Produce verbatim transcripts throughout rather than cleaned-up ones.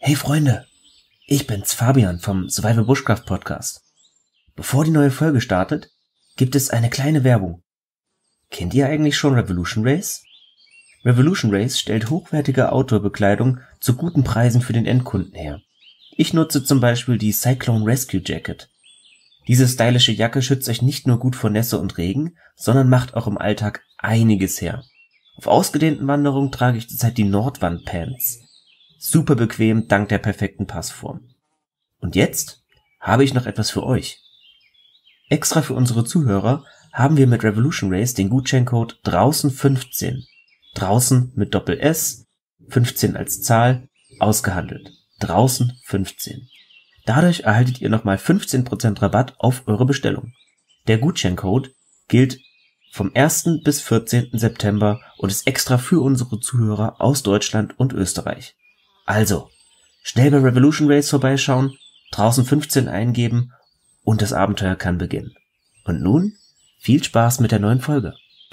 Hey Freunde, ich bin's Fabian vom Survival Bushcraft Podcast. Bevor die neue Folge startet, gibt es eine kleine Werbung. Kennt ihr eigentlich schon Revolution Race? Revolution Race stellt hochwertige Outdoor-Bekleidung zu guten Preisen für den Endkunden her. Ich nutze zum Beispiel die Cyclone Rescue Jacket. Diese stylische Jacke schützt euch nicht nur gut vor Nässe und Regen, sondern macht auch im Alltag einiges her. Auf ausgedehnten Wanderungen trage ich zurzeit die Nordwand Pants. Super bequem dank der perfekten Passform. Und jetzt habe ich noch etwas für euch. Extra für unsere Zuhörer haben wir mit Revolution Race den Gutscheincode draußen fünfzehn, draußen mit Doppel S, fünfzehn als Zahl, ausgehandelt. draußen fünfzehn. Dadurch erhaltet ihr nochmal fünfzehn Prozent Rabatt auf eure Bestellung. Der Gutscheincode gilt vom ersten bis vierzehnten September und ist extra für unsere Zuhörer aus Deutschland und Österreich. Also, schnell bei Revolution Race vorbeischauen, draußen fünfzehn eingeben und das Abenteuer kann beginnen. Und nun, viel Spaß mit der neuen Folge.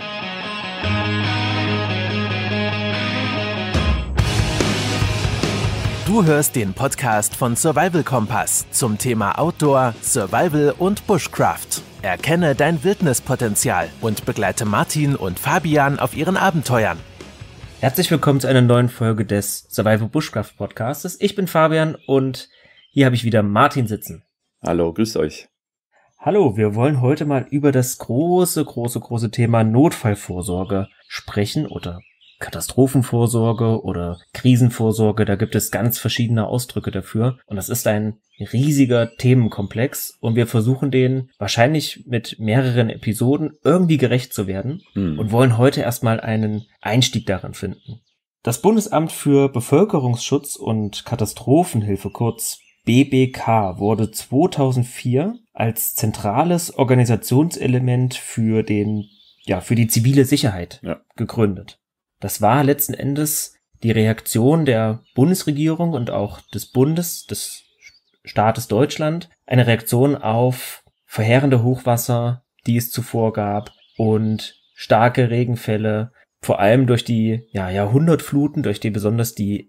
Du hörst den Podcast von Survival Kompass zum Thema Outdoor, Survival und Bushcraft. Erkenne dein Wildnispotenzial und begleite Martin und Fabian auf ihren Abenteuern. Herzlich willkommen zu einer neuen Folge des Survival Bushcraft Podcasts. Ich bin Fabian und hier habe ich wieder Martin sitzen. Hallo, grüßt euch. Hallo, wir wollen heute mal über das große, große, große Thema Notfallvorsorge sprechen oder Katastrophenvorsorge oder Krisenvorsorge, da gibt es ganz verschiedene Ausdrücke dafür und das ist ein riesiger Themenkomplex und wir versuchen den wahrscheinlich mit mehreren Episoden irgendwie gerecht zu werden mhm. und wollen heute erstmal einen Einstieg darin finden. Das Bundesamt für Bevölkerungsschutz und Katastrophenhilfe, kurz B B K, wurde zweitausendvier als zentrales Organisationselement für den, ja, für die zivile Sicherheit ja. gegründet. Das war letzten Endes die Reaktion der Bundesregierung und auch des Bundes, des Staates Deutschland, eine Reaktion auf verheerende Hochwasser, die es zuvor gab und starke Regenfälle, vor allem durch die ja, Jahrhundertfluten, durch die besonders die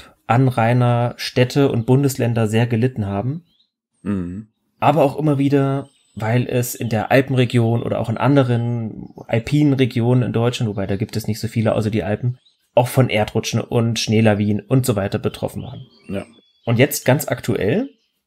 Elbanrainerstädte und Bundesländer sehr gelitten haben. Mhm. Aber auch immer wieder, weil es in der Alpenregion oder auch in anderen alpinen Regionen in Deutschland, wobei da gibt es nicht so viele außer die Alpen, auch von Erdrutschen und Schneelawinen und so weiter betroffen waren. Ja. Und jetzt ganz aktuell,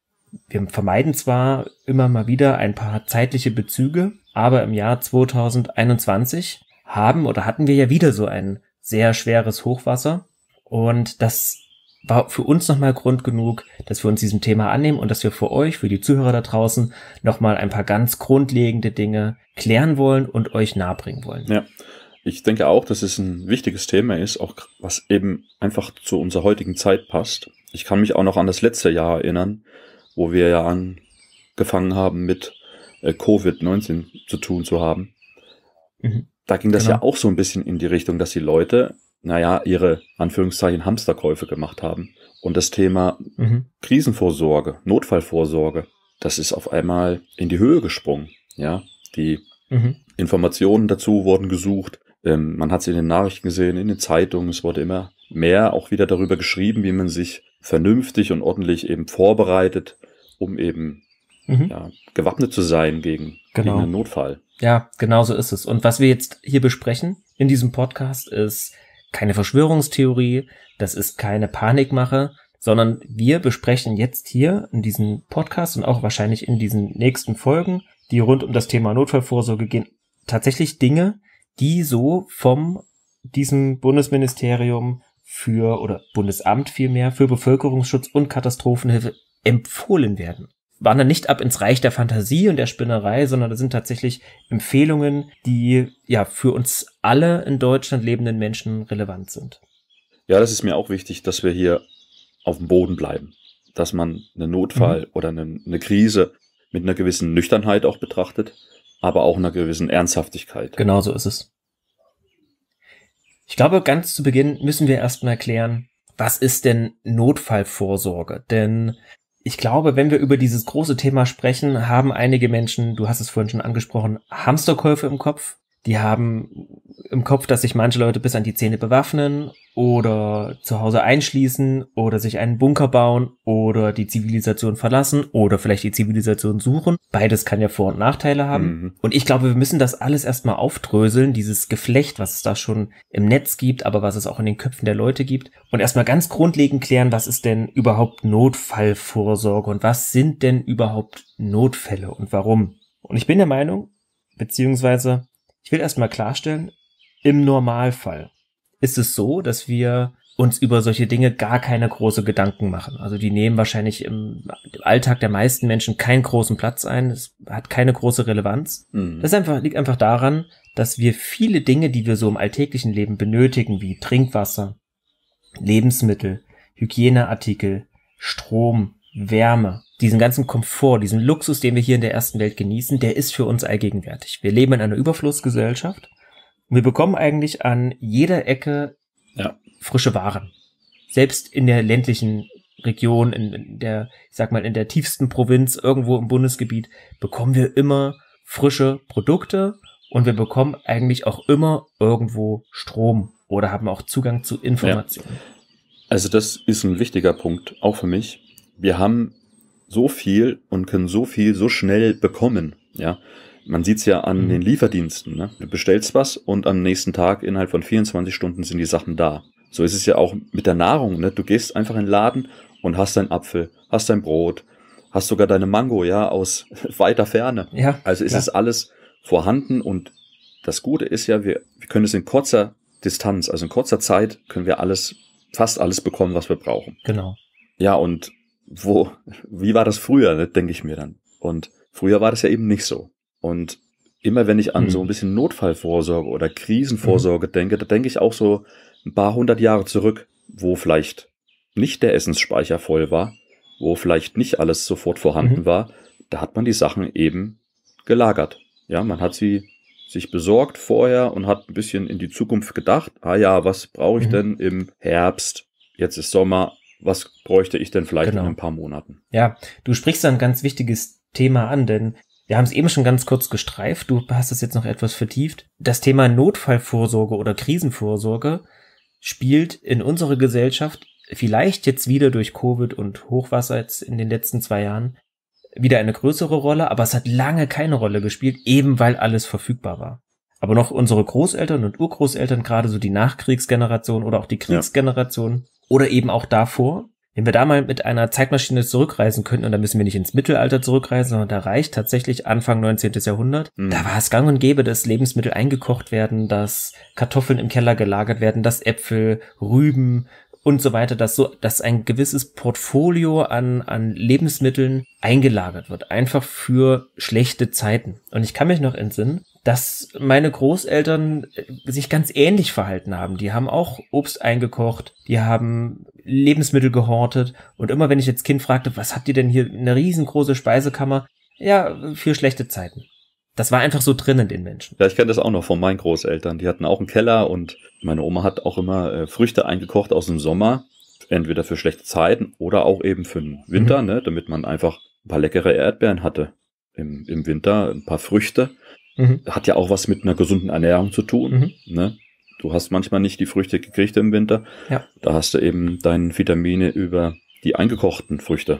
wir vermeiden zwar immer mal wieder ein paar zeitliche Bezüge, aber im Jahr zweitausendeinundzwanzig haben oder hatten wir ja wieder so ein sehr schweres Hochwasser und das war für uns nochmal Grund genug, dass wir uns diesem Thema annehmen und dass wir für euch, für die Zuhörer da draußen, nochmal ein paar ganz grundlegende Dinge klären wollen und euch nahebringen wollen. Ja, ich denke auch, dass es ein wichtiges Thema ist, auch was eben einfach zu unserer heutigen Zeit passt. Ich kann mich auch noch an das letzte Jahr erinnern, wo wir ja angefangen haben mit äh, Covid neunzehn zu tun zu haben. Mhm. Da ging das genau. ja auch so ein bisschen in die Richtung, dass die Leute naja, ihre, Anführungszeichen, Hamsterkäufe gemacht haben. Und das Thema mhm. Krisenvorsorge, Notfallvorsorge, das ist auf einmal in die Höhe gesprungen. Ja, die mhm. Informationen dazu wurden gesucht. Ähm, man hat es in den Nachrichten gesehen, in den Zeitungen. Es wurde immer mehr auch wieder darüber geschrieben, wie man sich vernünftig und ordentlich eben vorbereitet, um eben mhm. ja, gewappnet zu sein gegen, genau. gegen einen Notfall. Ja, genau so ist es. Und was wir jetzt hier besprechen in diesem Podcast ist keine Verschwörungstheorie, das ist keine Panikmache, sondern wir besprechen jetzt hier in diesem Podcast und auch wahrscheinlich in diesen nächsten Folgen, die rund um das Thema Notfallvorsorge gehen, tatsächlich Dinge, die so vom diesem Bundesministerium für oder Bundesamt vielmehr für Bevölkerungsschutz und Katastrophenhilfe empfohlen werden. Wandern nicht ab ins Reich der Fantasie und der Spinnerei, sondern das sind tatsächlich Empfehlungen, die ja für uns alle in Deutschland lebenden Menschen relevant sind. Ja, das ist mir auch wichtig, dass wir hier auf dem Boden bleiben, dass man einen Notfall mhm. oder eine, eine Krise mit einer gewissen Nüchternheit auch betrachtet, aber auch einer gewissen Ernsthaftigkeit. Genau so ist es. Ich glaube, ganz zu Beginn müssen wir erstmal erklären, was ist denn Notfallvorsorge? Denn ich glaube, wenn wir über dieses große Thema sprechen, haben einige Menschen, du hast es vorhin schon angesprochen, Hamsterkäufe im Kopf. Die haben im Kopf, dass sich manche Leute bis an die Zähne bewaffnen oder zu Hause einschließen oder sich einen Bunker bauen oder die Zivilisation verlassen oder vielleicht die Zivilisation suchen. Beides kann ja Vor- und Nachteile haben. Mhm. Und ich glaube, wir müssen das alles erstmal aufdröseln, dieses Geflecht, was es da schon im Netz gibt, aber was es auch in den Köpfen der Leute gibt. Und erstmal ganz grundlegend klären, was ist denn überhaupt Notfallvorsorge und was sind denn überhaupt Notfälle und warum? Und ich bin der Meinung, beziehungsweise ich will erstmal klarstellen, im Normalfall ist es so, dass wir uns über solche Dinge gar keine große Gedanken machen. Also die nehmen wahrscheinlich im Alltag der meisten Menschen keinen großen Platz ein. Es hat keine große Relevanz. Mhm. Das einfach, liegt einfach daran, dass wir viele Dinge, die wir so im alltäglichen Leben benötigen, wie Trinkwasser, Lebensmittel, Hygieneartikel, Strom, Wärme, diesen ganzen Komfort, diesen Luxus, den wir hier in der ersten Welt genießen, der ist für uns allgegenwärtig. Wir leben in einer Überflussgesellschaft und wir bekommen eigentlich an jeder Ecke ja. frische Waren. Selbst in der ländlichen Region, in, in der, ich sag mal, in der tiefsten Provinz, irgendwo im Bundesgebiet, bekommen wir immer frische Produkte und wir bekommen eigentlich auch immer irgendwo Strom oder haben auch Zugang zu Informationen. Ja. Also das ist ein wichtiger Punkt, auch für mich. Wir haben so viel und können so viel so schnell bekommen, ja. Man sieht's ja an mhm. den Lieferdiensten, ne? Du bestellst was und am nächsten Tag innerhalb von vierundzwanzig Stunden sind die Sachen da. So ist es ja auch mit der Nahrung, ne? Du gehst einfach in den Laden und hast deinen Apfel, hast dein Brot, hast sogar deine Mango, ja, aus weiter Ferne. Ja, also ist es alles vorhanden und das Gute ist ja, wir, wir können es in kurzer Distanz, also in kurzer Zeit können wir alles, fast alles bekommen, was wir brauchen. Genau. Ja, und wo, wie war das früher, ne, denke ich mir dann. Und früher war das ja eben nicht so. Und immer wenn ich an mhm. so ein bisschen Notfallvorsorge oder Krisenvorsorge mhm. denke, da denke ich auch so ein paar hundert Jahre zurück, wo vielleicht nicht der Essensspeicher voll war, wo vielleicht nicht alles sofort vorhanden mhm. war. Da hat man die Sachen eben gelagert. Ja, man hat sie sich besorgt vorher und hat ein bisschen in die Zukunft gedacht. Ah ja, was brauche ich mhm. denn im Herbst? Jetzt ist Sommer. Was bräuchte ich denn vielleicht genau. in ein paar Monaten? Ja, du sprichst da ein ganz wichtiges Thema an, denn wir haben es eben schon ganz kurz gestreift. Du hast es jetzt noch etwas vertieft. Das Thema Notfallvorsorge oder Krisenvorsorge spielt in unserer Gesellschaft vielleicht jetzt wieder durch Covid und Hochwasser jetzt in den letzten zwei Jahren wieder eine größere Rolle, aber es hat lange keine Rolle gespielt, eben weil alles verfügbar war. Aber noch unsere Großeltern und Urgroßeltern, gerade so die Nachkriegsgeneration oder auch die Kriegsgeneration ja. oder eben auch davor, wenn wir da mal mit einer Zeitmaschine zurückreisen könnten, und da müssen wir nicht ins Mittelalter zurückreisen, sondern da reicht tatsächlich Anfang neunzehnten. Jahrhundert, mhm. da war es gang und gäbe, dass Lebensmittel eingekocht werden, dass Kartoffeln im Keller gelagert werden, dass Äpfel, Rüben und so weiter, dass so, dass ein gewisses Portfolio an, an Lebensmitteln eingelagert wird, einfach für schlechte Zeiten. Und ich kann mich noch entsinnen, dass meine Großeltern sich ganz ähnlich verhalten haben. Die haben auch Obst eingekocht, die haben Lebensmittel gehortet und immer wenn ich als Kind fragte, was habt ihr denn hier, eine riesengroße Speisekammer? Ja, für schlechte Zeiten. Das war einfach so drin in den Menschen. Ja, ich kenne das auch noch von meinen Großeltern. Die hatten auch einen Keller und meine Oma hat auch immer äh, Früchte eingekocht aus dem Sommer, entweder für schlechte Zeiten oder auch eben für den Winter, mhm. ne, damit man einfach ein paar leckere Erdbeeren hatte im, im Winter, ein paar Früchte. Mhm. Hat ja auch was mit einer gesunden Ernährung zu tun. Mhm. Ne? Du hast manchmal nicht die Früchte gekriegt im Winter. Ja. Da hast du eben deine Vitamine über die eingekochten Früchte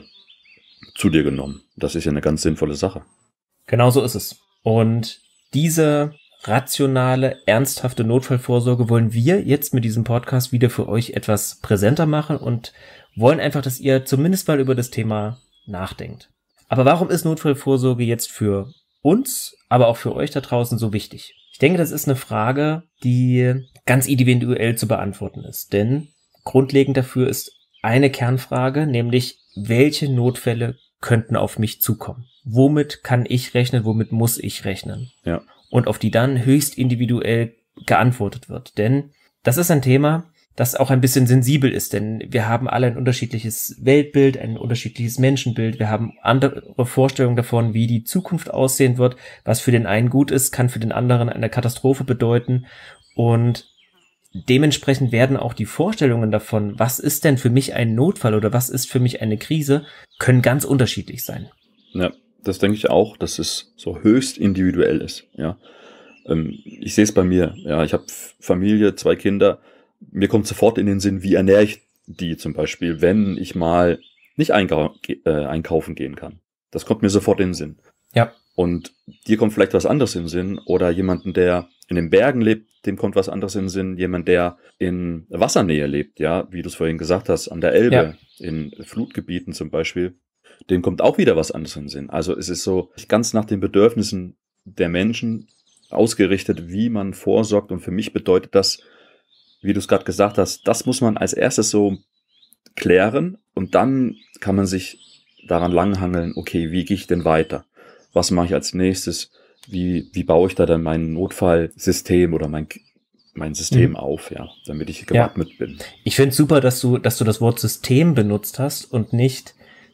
zu dir genommen. Das ist ja eine ganz sinnvolle Sache. Genau so ist es. Und diese rationale, ernsthafte Notfallvorsorge wollen wir jetzt mit diesem Podcast wieder für euch etwas präsenter machen und wollen einfach, dass ihr zumindest mal über das Thema nachdenkt. Aber warum ist Notfallvorsorge jetzt für uns, aber auch für euch da draußen so wichtig? Ich denke, das ist eine Frage, die ganz individuell zu beantworten ist. Denn grundlegend dafür ist eine Kernfrage, nämlich welche Notfälle könnten auf mich zukommen? Womit kann ich rechnen, womit muss ich rechnen? Ja. Und auf die dann höchst individuell geantwortet wird. Denn das ist ein Thema, das auch ein bisschen sensibel ist, denn wir haben alle ein unterschiedliches Weltbild, ein unterschiedliches Menschenbild, wir haben andere Vorstellungen davon, wie die Zukunft aussehen wird, was für den einen gut ist, kann für den anderen eine Katastrophe bedeuten und dementsprechend werden auch die Vorstellungen davon, was ist denn für mich ein Notfall oder was ist für mich eine Krise, können ganz unterschiedlich sein. Ja, das denke ich auch, dass es so höchst individuell ist, ja. Ähm, ich sehe es bei mir. Ja, ich habe Familie, zwei Kinder. Mir kommt sofort in den Sinn, wie ernähre ich die zum Beispiel, wenn ich mal nicht einkau äh, einkaufen gehen kann. Das kommt mir sofort in den Sinn. Ja. Und dir kommt vielleicht was anderes in den Sinn. Oder jemanden, der in den Bergen lebt, dem kommt was anderes in den Sinn. Jemand, der in Wassernähe lebt, ja, wie du es vorhin gesagt hast, an der Elbe, ja. In Flutgebieten zum Beispiel, dem kommt auch wieder was anderes in den Sinn. Also es ist so ganz nach den Bedürfnissen der Menschen ausgerichtet, wie man vorsorgt. Und für mich bedeutet das, wie du es gerade gesagt hast, das muss man als erstes so klären. Und dann kann man sich daran langhangeln, okay, wie gehe ich denn weiter? Was mache ich als nächstes? Wie, wie baue ich da dann mein Notfallsystem oder mein, mein System mhm. auf, ja, damit ich gewappnet ja. bin. Ich finde es super, dass du, dass du das Wort System benutzt hast und nicht,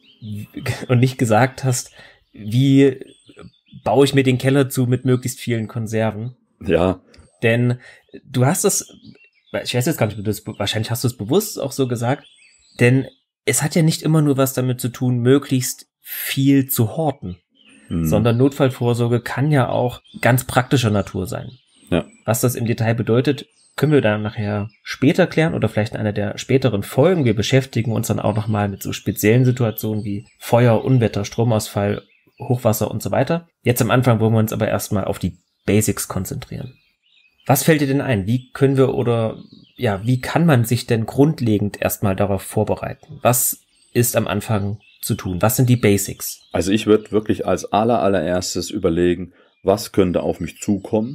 und nicht gesagt hast, wie baue ich mir den Keller zu mit möglichst vielen Konserven. Ja. Denn du hast es, ich weiß jetzt gar nicht, wahrscheinlich hast du es bewusst auch so gesagt, denn es hat ja nicht immer nur was damit zu tun, möglichst viel zu horten. Sondern Notfallvorsorge kann ja auch ganz praktischer Natur sein. Ja. Was das im Detail bedeutet, können wir dann nachher später klären oder vielleicht in einer der späteren Folgen. Wir beschäftigen uns dann auch nochmal mit so speziellen Situationen wie Feuer, Unwetter, Stromausfall, Hochwasser und so weiter. Jetzt am Anfang wollen wir uns aber erstmal auf die Basics konzentrieren. Was fällt dir denn ein? Wie können wir oder ja, wie kann man sich denn grundlegend erstmal darauf vorbereiten? Was ist am Anfang zu tun? Was sind die Basics? Also ich würde wirklich als aller allererstes überlegen, was könnte auf mich zukommen?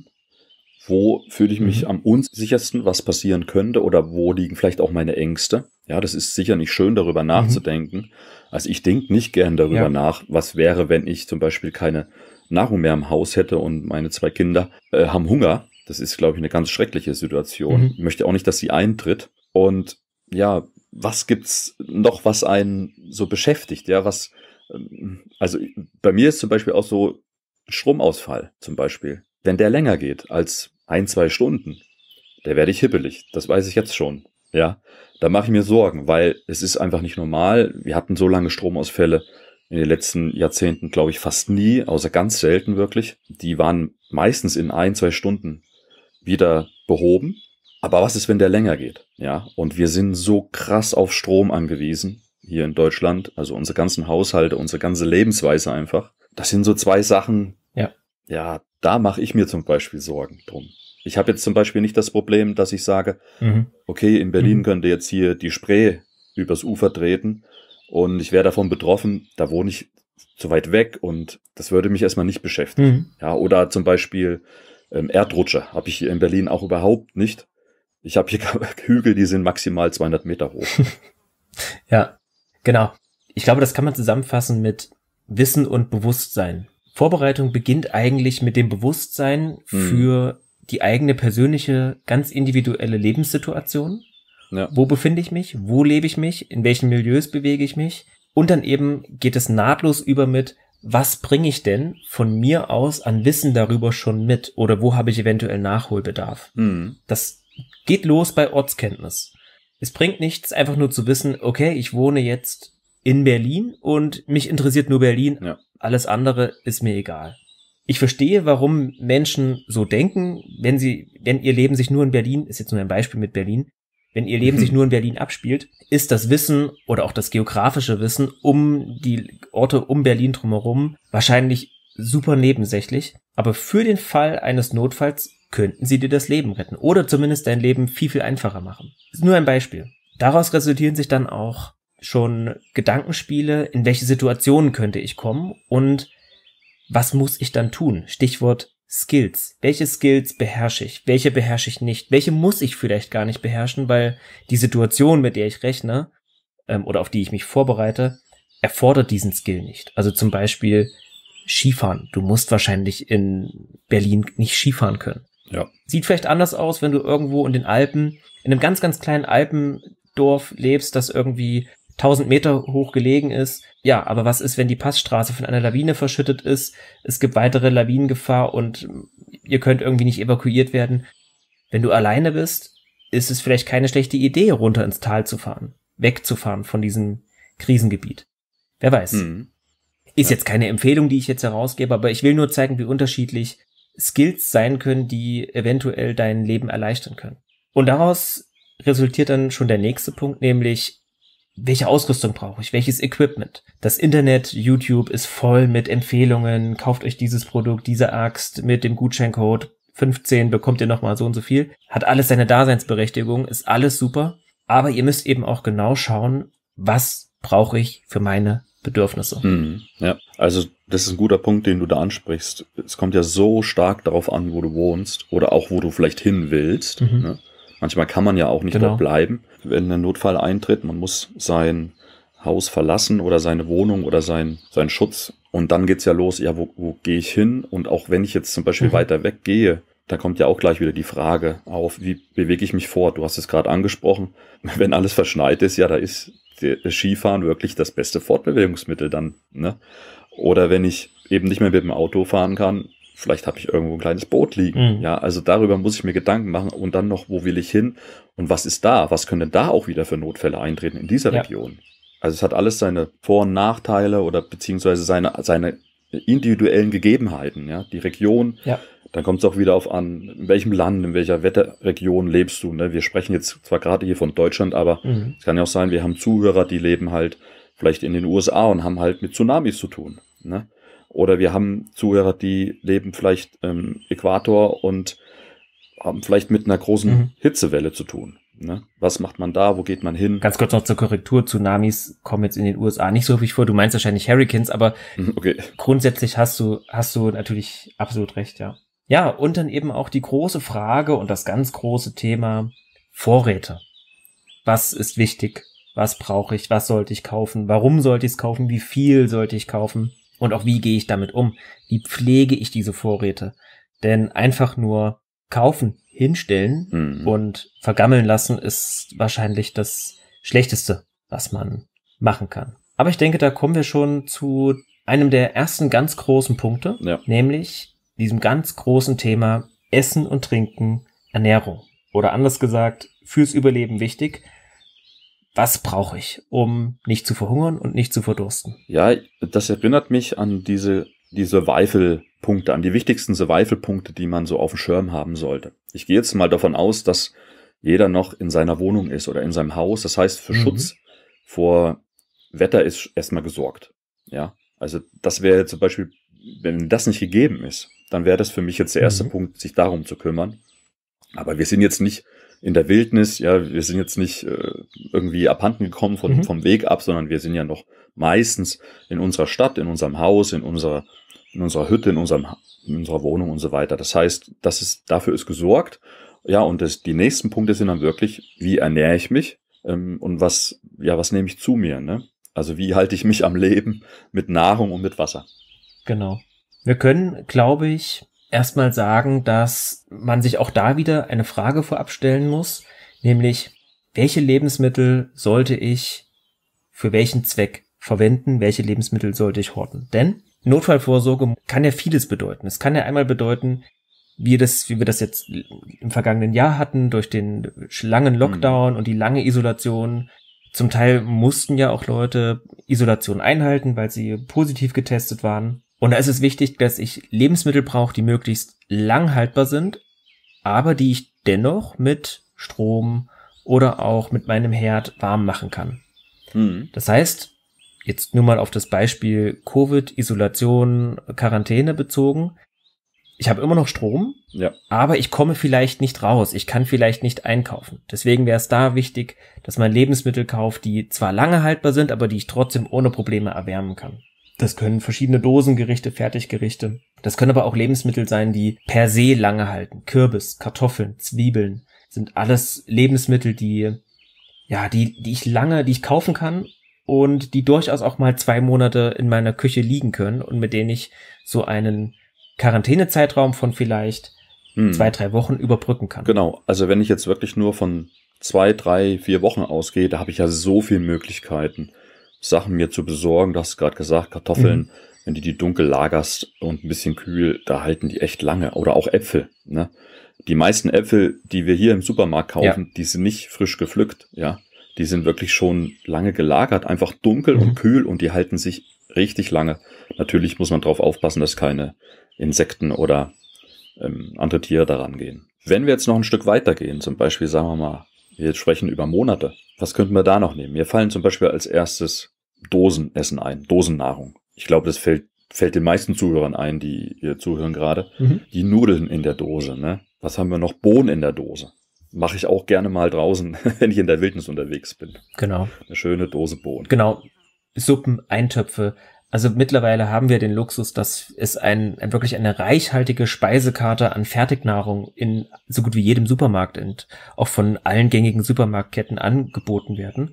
Wo fühle ich mich mhm. am unsichersten, was passieren könnte? Oder wo liegen vielleicht auch meine Ängste? Ja, das ist sicher nicht schön, darüber nachzudenken. Mhm. Also ich denke nicht gern darüber ja. nach, was wäre, wenn ich zum Beispiel keine Nahrung mehr im Haus hätte und meine zwei Kinder äh, haben Hunger. Das ist, glaube ich, eine ganz schreckliche Situation. Mhm. Ich möchte auch nicht, dass sie eintritt. Und ja, was gibt's noch, was einen so beschäftigt? Ja, was, also bei mir ist zum Beispiel auch so Stromausfall zum Beispiel. Wenn der länger geht als ein, zwei Stunden, da werde ich hippelig. Das weiß ich jetzt schon. Ja, da mache ich mir Sorgen, weil es ist einfach nicht normal. Wir hatten so lange Stromausfälle in den letzten Jahrzehnten, glaube ich, fast nie, außer ganz selten wirklich. Die waren meistens in ein, zwei Stunden wieder behoben. Aber was ist, wenn der länger geht? Ja, und wir sind so krass auf Strom angewiesen hier in Deutschland, also unsere ganzen Haushalte, unsere ganze Lebensweise einfach. Das sind so zwei Sachen, ja, ja, da mache ich mir zum Beispiel Sorgen drum. Ich habe jetzt zum Beispiel nicht das Problem, dass ich sage, mhm. okay, in Berlin mhm. könnte jetzt hier die Spree übers Ufer treten und ich wäre davon betroffen, da wohne ich zu weit weg und das würde mich erstmal nicht beschäftigen. Mhm. Ja, oder zum Beispiel ähm, Erdrutsche habe ich hier in Berlin auch überhaupt nicht. Ich habe hier Hügel, die sind maximal zweihundert Meter hoch. Ja, genau. Ich glaube, das kann man zusammenfassen mit Wissen und Bewusstsein. Vorbereitung beginnt eigentlich mit dem Bewusstsein für hm. die eigene persönliche, ganz individuelle Lebenssituation. Ja. Wo befinde ich mich? Wo lebe ich mich? In welchen Milieus bewege ich mich? Und dann eben geht es nahtlos über mit, was bringe ich denn von mir aus an Wissen darüber schon mit? Oder wo habe ich eventuell Nachholbedarf? Hm. Das geht los bei Ortskenntnis. Es bringt nichts, einfach nur zu wissen, okay, ich wohne jetzt in Berlin und mich interessiert nur Berlin. Ja. Alles andere ist mir egal. Ich verstehe, warum Menschen so denken, wenn sie, wenn ihr Leben sich nur in Berlin, ist jetzt nur ein Beispiel mit Berlin, wenn ihr Leben sich nur in Berlin abspielt, ist das Wissen oder auch das geografische Wissen um die Orte um Berlin drumherum wahrscheinlich super nebensächlich. Aber für den Fall eines Notfalls könnten sie dir das Leben retten oder zumindest dein Leben viel, viel einfacher machen. Das ist nur ein Beispiel. Daraus resultieren sich dann auch schon Gedankenspiele, in welche Situationen könnte ich kommen und was muss ich dann tun? Stichwort Skills. Welche Skills beherrsche ich? Welche beherrsche ich nicht? Welche muss ich vielleicht gar nicht beherrschen, weil die Situation, mit der ich rechne ähm, oder auf die ich mich vorbereite, erfordert diesen Skill nicht. Also zum Beispiel Skifahren. Du musst wahrscheinlich in Berlin nicht Skifahren können. Ja. Sieht vielleicht anders aus, wenn du irgendwo in den Alpen, in einem ganz, ganz kleinen Alpendorf lebst, das irgendwie tausend Meter hoch gelegen ist. Ja, aber was ist, wenn die Passstraße von einer Lawine verschüttet ist? Es gibt weitere Lawinengefahr und ihr könnt irgendwie nicht evakuiert werden. Wenn du alleine bist, ist es vielleicht keine schlechte Idee, runter ins Tal zu fahren, wegzufahren von diesem Krisengebiet. Wer weiß. Mhm. Ist ja jetzt keine Empfehlung, die ich jetzt herausgebe, aber ich will nur zeigen, wie unterschiedlich Skills sein können, die eventuell dein Leben erleichtern können. Und daraus resultiert dann schon der nächste Punkt, nämlich welche Ausrüstung brauche ich, welches Equipment. Das Internet, YouTube ist voll mit Empfehlungen, kauft euch dieses Produkt, diese Axt mit dem Gutscheincode fünfzehn, bekommt ihr nochmal so und so viel. Hat alles seine Daseinsberechtigung, ist alles super, aber ihr müsst eben auch genau schauen, was brauche ich für meine Bedürfnisse. Mhm, ja, also das ist ein guter Punkt, den du da ansprichst. Es kommt ja so stark darauf an, wo du wohnst oder auch wo du vielleicht hin willst, Mhm. ne? Manchmal kann man ja auch nicht Genau. dort bleiben, wenn ein Notfall eintritt. Man muss sein Haus verlassen oder seine Wohnung oder sein, sein Schutz. Und dann geht's ja los, ja, wo, wo gehe ich hin? Und auch wenn ich jetzt zum Beispiel Mhm. weiter weg gehe, da kommt ja auch gleich wieder die Frage auf, wie bewege ich mich fort? Du hast es gerade angesprochen, wenn alles verschneit ist, ja, da ist der- das Skifahren wirklich das beste Fortbewegungsmittel dann, ne? Oder wenn ich eben nicht mehr mit dem Auto fahren kann, vielleicht habe ich irgendwo ein kleines Boot liegen. Mhm. Ja, also darüber muss ich mir Gedanken machen und dann noch, wo will ich hin und was ist da? Was können denn da auch wieder für Notfälle eintreten in dieser Ja. Region? Also es hat alles seine Vor- und Nachteile oder beziehungsweise seine, seine individuellen Gegebenheiten. Ja, die Region, Ja. dann kommt es auch wieder auf an, in welchem Land, in welcher Wetterregion lebst du. Ne? Wir sprechen jetzt zwar gerade hier von Deutschland, aber Mhm. es kann ja auch sein, wir haben Zuhörer, die leben halt vielleicht in den U S A und haben halt mit Tsunamis zu tun. Ne? Oder wir haben Zuhörer, die leben vielleicht im Äquator und haben vielleicht mit einer großen Mhm. Hitzewelle zu tun. Ne? Was macht man da? Wo geht man hin? Ganz kurz noch zur Korrektur, Tsunamis kommen jetzt in den U S A nicht so häufig vor, du meinst wahrscheinlich Hurricanes, aber Okay. grundsätzlich hast du, hast du natürlich absolut recht, ja. Ja, und dann eben auch die große Frage und das ganz große Thema Vorräte. Was ist wichtig? Was brauche ich? Was sollte ich kaufen? Warum sollte ich es kaufen? Wie viel sollte ich kaufen? Und auch wie gehe ich damit um? Wie pflege ich diese Vorräte? Denn einfach nur kaufen, hinstellen Mhm. und vergammeln lassen ist wahrscheinlich das Schlechteste, was man machen kann. Aber ich denke, da kommen wir schon zu einem der ersten ganz großen Punkte, Ja. nämlich diesem ganz großen Thema Essen und Trinken, Ernährung. Oder anders gesagt, fürs Überleben wichtig. Was brauche ich, um nicht zu verhungern und nicht zu verdursten? Ja, das erinnert mich an diese, die Survival-Punkte, an die wichtigsten Survival-Punkte, die man so auf dem Schirm haben sollte. Ich gehe jetzt mal davon aus, dass jeder noch in seiner Wohnung ist oder in seinem Haus. Das heißt, für Mhm. Schutz vor Wetter ist erstmal gesorgt. Ja, also das wäre zum Beispiel, wenn das nicht gegeben ist, dann wäre das für mich jetzt der erste Mhm. Punkt, sich darum zu kümmern. Aber wir sind jetzt nicht in der Wildnis, ja, wir sind jetzt nicht äh, irgendwie abhanden gekommen von, Mhm. vom Weg ab, sondern wir sind ja noch meistens in unserer Stadt, in unserem Haus, in unserer, in unserer Hütte, in unserem, in unserer Wohnung und so weiter. Das heißt, das ist, dafür ist gesorgt. Ja, und das, die nächsten Punkte sind dann wirklich, wie ernähre ich mich ähm, und was, ja, was nehme ich zu mir, ne? Also wie halte ich mich am Leben mit Nahrung und mit Wasser? Genau. Wir können, glaube ich, erstmal sagen, dass man sich auch da wieder eine Frage vorab stellen muss, nämlich, welche Lebensmittel sollte ich für welchen Zweck verwenden, welche Lebensmittel sollte ich horten? Denn Notfallvorsorge kann ja vieles bedeuten. Es kann ja einmal bedeuten, wie das, wie wir das jetzt im vergangenen Jahr hatten, durch den langen Lockdown und die lange Isolation. Zum Teil mussten ja auch Leute Isolation einhalten, weil sie positiv getestet waren. Und da ist es wichtig, dass ich Lebensmittel brauche, die möglichst lang haltbar sind, aber die ich dennoch mit Strom oder auch mit meinem Herd warm machen kann. Hm. Das heißt, jetzt nur mal auf das Beispiel Covid, Isolation, Quarantäne bezogen. Ich habe immer noch Strom, Ja. aber ich komme vielleicht nicht raus. Ich kann vielleicht nicht einkaufen. Deswegen wäre es da wichtig, dass man Lebensmittel kauft, die zwar lange haltbar sind, aber die ich trotzdem ohne Probleme erwärmen kann. Das können verschiedene Dosengerichte, Fertiggerichte. Das können aber auch Lebensmittel sein, die per se lange halten. Kürbis, Kartoffeln, Zwiebeln sind alles Lebensmittel, die, ja, die, die ich lange, die ich kaufen kann und die durchaus auch mal zwei Monate in meiner Küche liegen können und mit denen ich so einen Quarantänezeitraum von vielleicht Hm. zwei, drei Wochen überbrücken kann. Genau, also wenn ich jetzt wirklich nur von zwei, drei, vier Wochen ausgehe, da habe ich ja so viele Möglichkeiten, Sachen mir zu besorgen. Du hast gerade gesagt, Kartoffeln, Mhm. wenn du die dunkel lagerst und ein bisschen kühl, da halten die echt lange. Oder auch Äpfel, ne? Die meisten Äpfel, die wir hier im Supermarkt kaufen, die sind nicht frisch gepflückt, ja. Die sind wirklich schon lange gelagert, einfach dunkel Mhm. und kühl und die halten sich richtig lange. Natürlich muss man drauf aufpassen, dass keine Insekten oder ähm, andere Tiere daran gehen. Wenn wir jetzt noch ein Stück weiter gehen, zum Beispiel sagen wir mal, wir sprechen über Monate, was könnten wir da noch nehmen? Mir fallen zum Beispiel als erstes Dosenessen ein, Dosennahrung. Ich glaube, das fällt, fällt den meisten Zuhörern ein, die hier zuhören gerade. Mhm. Die Nudeln in der Dose, ne? Was haben wir noch? Bohnen in der Dose. Mache ich auch gerne mal draußen, wenn ich in der Wildnis unterwegs bin. Genau. Eine schöne Dose Bohnen. Genau. Suppen, Eintöpfe. Also mittlerweile haben wir den Luxus, dass es ein, ein wirklich eine reichhaltige Speisekarte an Fertignahrung in so gut wie jedem Supermarkt und auch von allen gängigen Supermarktketten angeboten werden.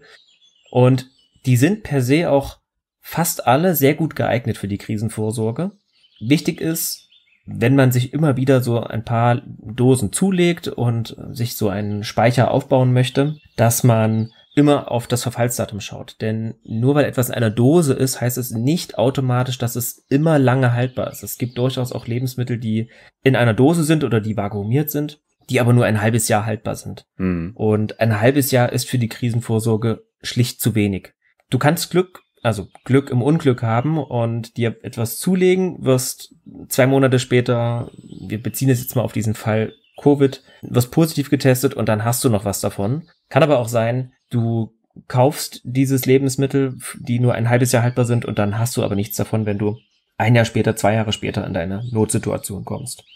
Und die sind per se auch fast alle sehr gut geeignet für die Krisenvorsorge. Wichtig ist, wenn man sich immer wieder so ein paar Dosen zulegt und sich so einen Speicher aufbauen möchte, dass man immer auf das Verfallsdatum schaut. Denn nur weil etwas in einer Dose ist, heißt es nicht automatisch, dass es immer lange haltbar ist. Es gibt durchaus auch Lebensmittel, die in einer Dose sind oder die vakuumiert sind, die aber nur ein halbes Jahr haltbar sind. Mhm. Und ein halbes Jahr ist für die Krisenvorsorge schlicht zu wenig. Du kannst Glück, also Glück im Unglück haben und dir etwas zulegen, wirst zwei Monate später, wir beziehen es jetzt mal auf diesen Fall Covid, wirst positiv getestet und dann hast du noch was davon. Kann aber auch sein, du kaufst dieses Lebensmittel, die nur ein halbes Jahr haltbar sind und dann hast du aber nichts davon, wenn du ein Jahr später, zwei Jahre später in deine Notsituation kommst.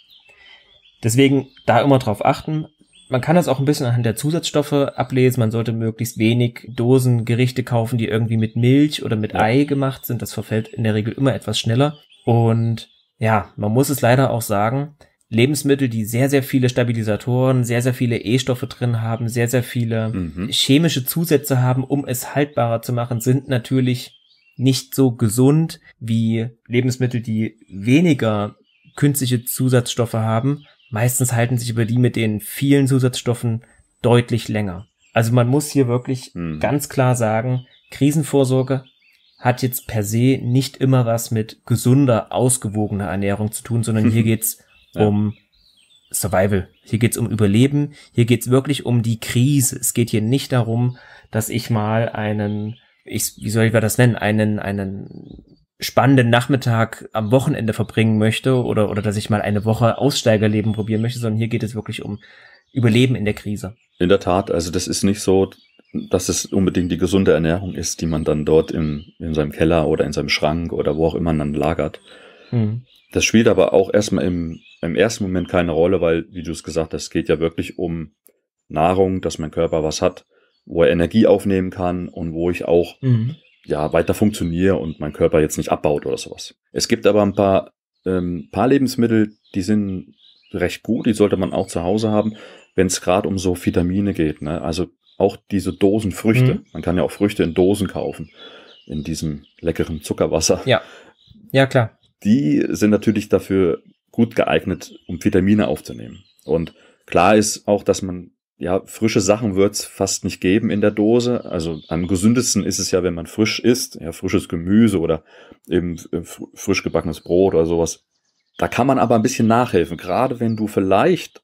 Deswegen da immer drauf achten. Man kann das auch ein bisschen anhand der Zusatzstoffe ablesen. Man sollte möglichst wenig Dosengerichte kaufen, die irgendwie mit Milch oder mit ja. Ei gemacht sind. Das verfällt in der Regel immer etwas schneller. Und ja, man muss es leider auch sagen, Lebensmittel, die sehr, sehr viele Stabilisatoren, sehr, sehr viele E-Stoffe drin haben, sehr, sehr viele mhm. chemische Zusätze haben, um es haltbarer zu machen, sind natürlich nicht so gesund wie Lebensmittel, die weniger künstliche Zusatzstoffe haben. Meistens halten sich über die mit den vielen Zusatzstoffen deutlich länger. Also man muss hier wirklich mhm. ganz klar sagen, Krisenvorsorge hat jetzt per se nicht immer was mit gesunder, ausgewogener Ernährung zu tun, sondern hier geht's ja. um Survival. Hier geht's um Überleben. Hier geht's wirklich um die Krise. Es geht hier nicht darum, dass ich mal einen, ich, wie soll ich das nennen, einen, einen spannenden Nachmittag am Wochenende verbringen möchte oder, oder dass ich mal eine Woche Aussteigerleben probieren möchte, sondern hier geht es wirklich um Überleben in der Krise. In der Tat, also das ist nicht so, dass es unbedingt die gesunde Ernährung ist, die man dann dort in, in seinem Keller oder in seinem Schrank oder wo auch immer dann lagert. Mhm. Das spielt aber auch erstmal im, im ersten Moment keine Rolle, weil, wie du es gesagt hast, es geht ja wirklich um Nahrung, dass mein Körper was hat, wo er Energie aufnehmen kann und wo ich auch mhm. ja weiter funktioniere und mein Körper jetzt nicht abbaut oder sowas. Es gibt aber ein paar, ähm, paar Lebensmittel, die sind recht gut, die sollte man auch zu Hause haben, wenn es gerade um so Vitamine geht, ne? Also auch diese Dosenfrüchte. Mhm. Man kann ja auch Früchte in Dosen kaufen, in diesem leckeren Zuckerwasser. Ja, ja klar. Die sind natürlich dafür gut geeignet, um Vitamine aufzunehmen. Und klar ist auch, dass man, ja, frische Sachen wird's fast nicht geben in der Dose. Also am gesündesten ist es ja, wenn man frisch isst, ja, frisches Gemüse oder eben frisch gebackenes Brot oder sowas. Da kann man aber ein bisschen nachhelfen, gerade wenn du vielleicht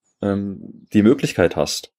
ähm, die Möglichkeit hast,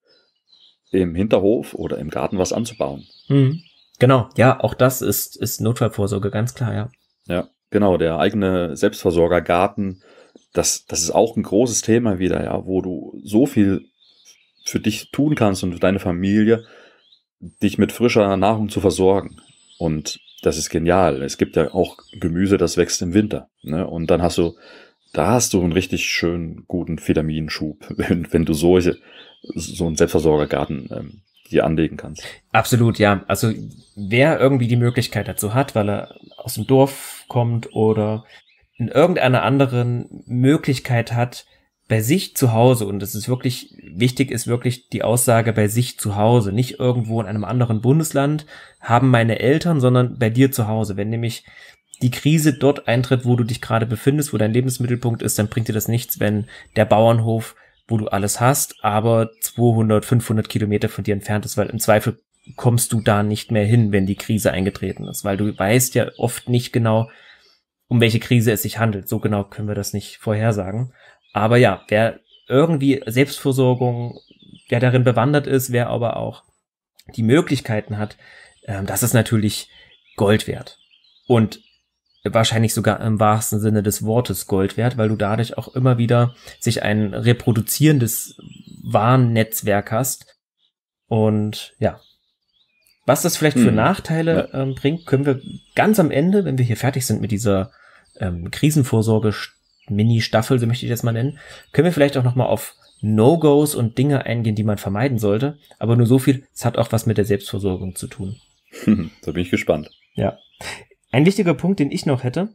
im Hinterhof oder im Garten was anzubauen. Mhm. Genau, ja, auch das ist, ist Notfallvorsorge, ganz klar, ja. Ja, genau, der eigene Selbstversorgergarten, das, das ist auch ein großes Thema wieder, ja, wo du so viel für dich tun kannst und für deine Familie, dich mit frischer Nahrung zu versorgen. Und das ist genial. Es gibt ja auch Gemüse, das wächst im Winter, ne? Und dann hast du, da hast du einen richtig schönen, guten Vitaminschub, wenn, wenn du solche, so einen Selbstversorgergarten ähm, dir anlegen kannst. Absolut, ja. Also wer irgendwie die Möglichkeit dazu hat, weil er aus dem Dorf kommt oder in irgendeiner anderen Möglichkeit hat, bei sich zu Hause, und das ist wirklich wichtig, ist wirklich die Aussage bei sich zu Hause, nicht irgendwo in einem anderen Bundesland haben meine Eltern, sondern bei dir zu Hause. Wenn nämlich die Krise dort eintritt, wo du dich gerade befindest, wo dein Lebensmittelpunkt ist, dann bringt dir das nichts, wenn der Bauernhof, wo du alles hast, aber zweihundert, fünfhundert Kilometer von dir entfernt ist, weil im Zweifel kommst du da nicht mehr hin, wenn die Krise eingetreten ist, weil du weißt ja oft nicht genau, um welche Krise es sich handelt. So genau können wir das nicht vorhersagen. Aber ja, wer irgendwie Selbstversorgung, wer darin bewandert ist, wer aber auch die Möglichkeiten hat, ähm, das ist natürlich Gold wert. Und wahrscheinlich sogar im wahrsten Sinne des Wortes Gold wert, weil du dadurch auch immer wieder sich ein reproduzierendes Warnnetzwerk hast. Und ja, was das vielleicht für Hm. Nachteile Ja. ähm, bringt, können wir ganz am Ende, wenn wir hier fertig sind mit dieser ähm, Krisenvorsorge-Mini-Staffel, so möchte ich das mal nennen, können wir vielleicht auch nochmal auf No-Gos und Dinge eingehen, die man vermeiden sollte. Aber nur so viel, es hat auch was mit der Selbstversorgung zu tun. Da bin ich gespannt. Ja. Ein wichtiger Punkt, den ich noch hätte,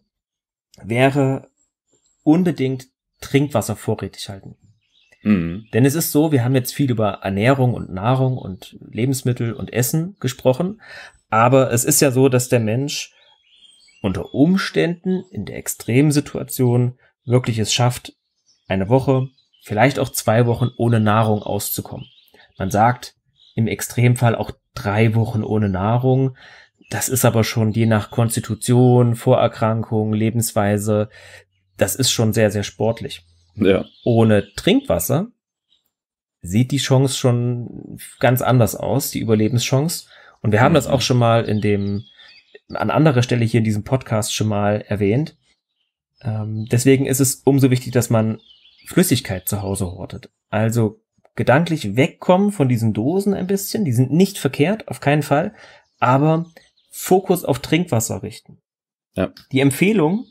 wäre unbedingt Trinkwasser vorrätig halten. Mhm. Denn es ist so, wir haben jetzt viel über Ernährung und Nahrung und Lebensmittel und Essen gesprochen, aber es ist ja so, dass der Mensch unter Umständen in der Extremsituation wirklich es schafft, eine Woche, vielleicht auch zwei Wochen ohne Nahrung auszukommen. Man sagt im Extremfall auch drei Wochen ohne Nahrung. Das ist aber schon je nach Konstitution, Vorerkrankung, Lebensweise, das ist schon sehr, sehr sportlich. Ja. Ohne Trinkwasser sieht die Chance schon ganz anders aus, die Überlebenschance. Und wir haben Mhm. das auch schon mal in dem, an anderer Stelle hier in diesem Podcast schon mal erwähnt. Ähm, deswegen ist es umso wichtig, dass man Flüssigkeit zu Hause hortet. Also gedanklich wegkommen von diesen Dosen ein bisschen. Die sind nicht verkehrt, auf keinen Fall. Aber Fokus auf Trinkwasser richten. Ja. Die Empfehlung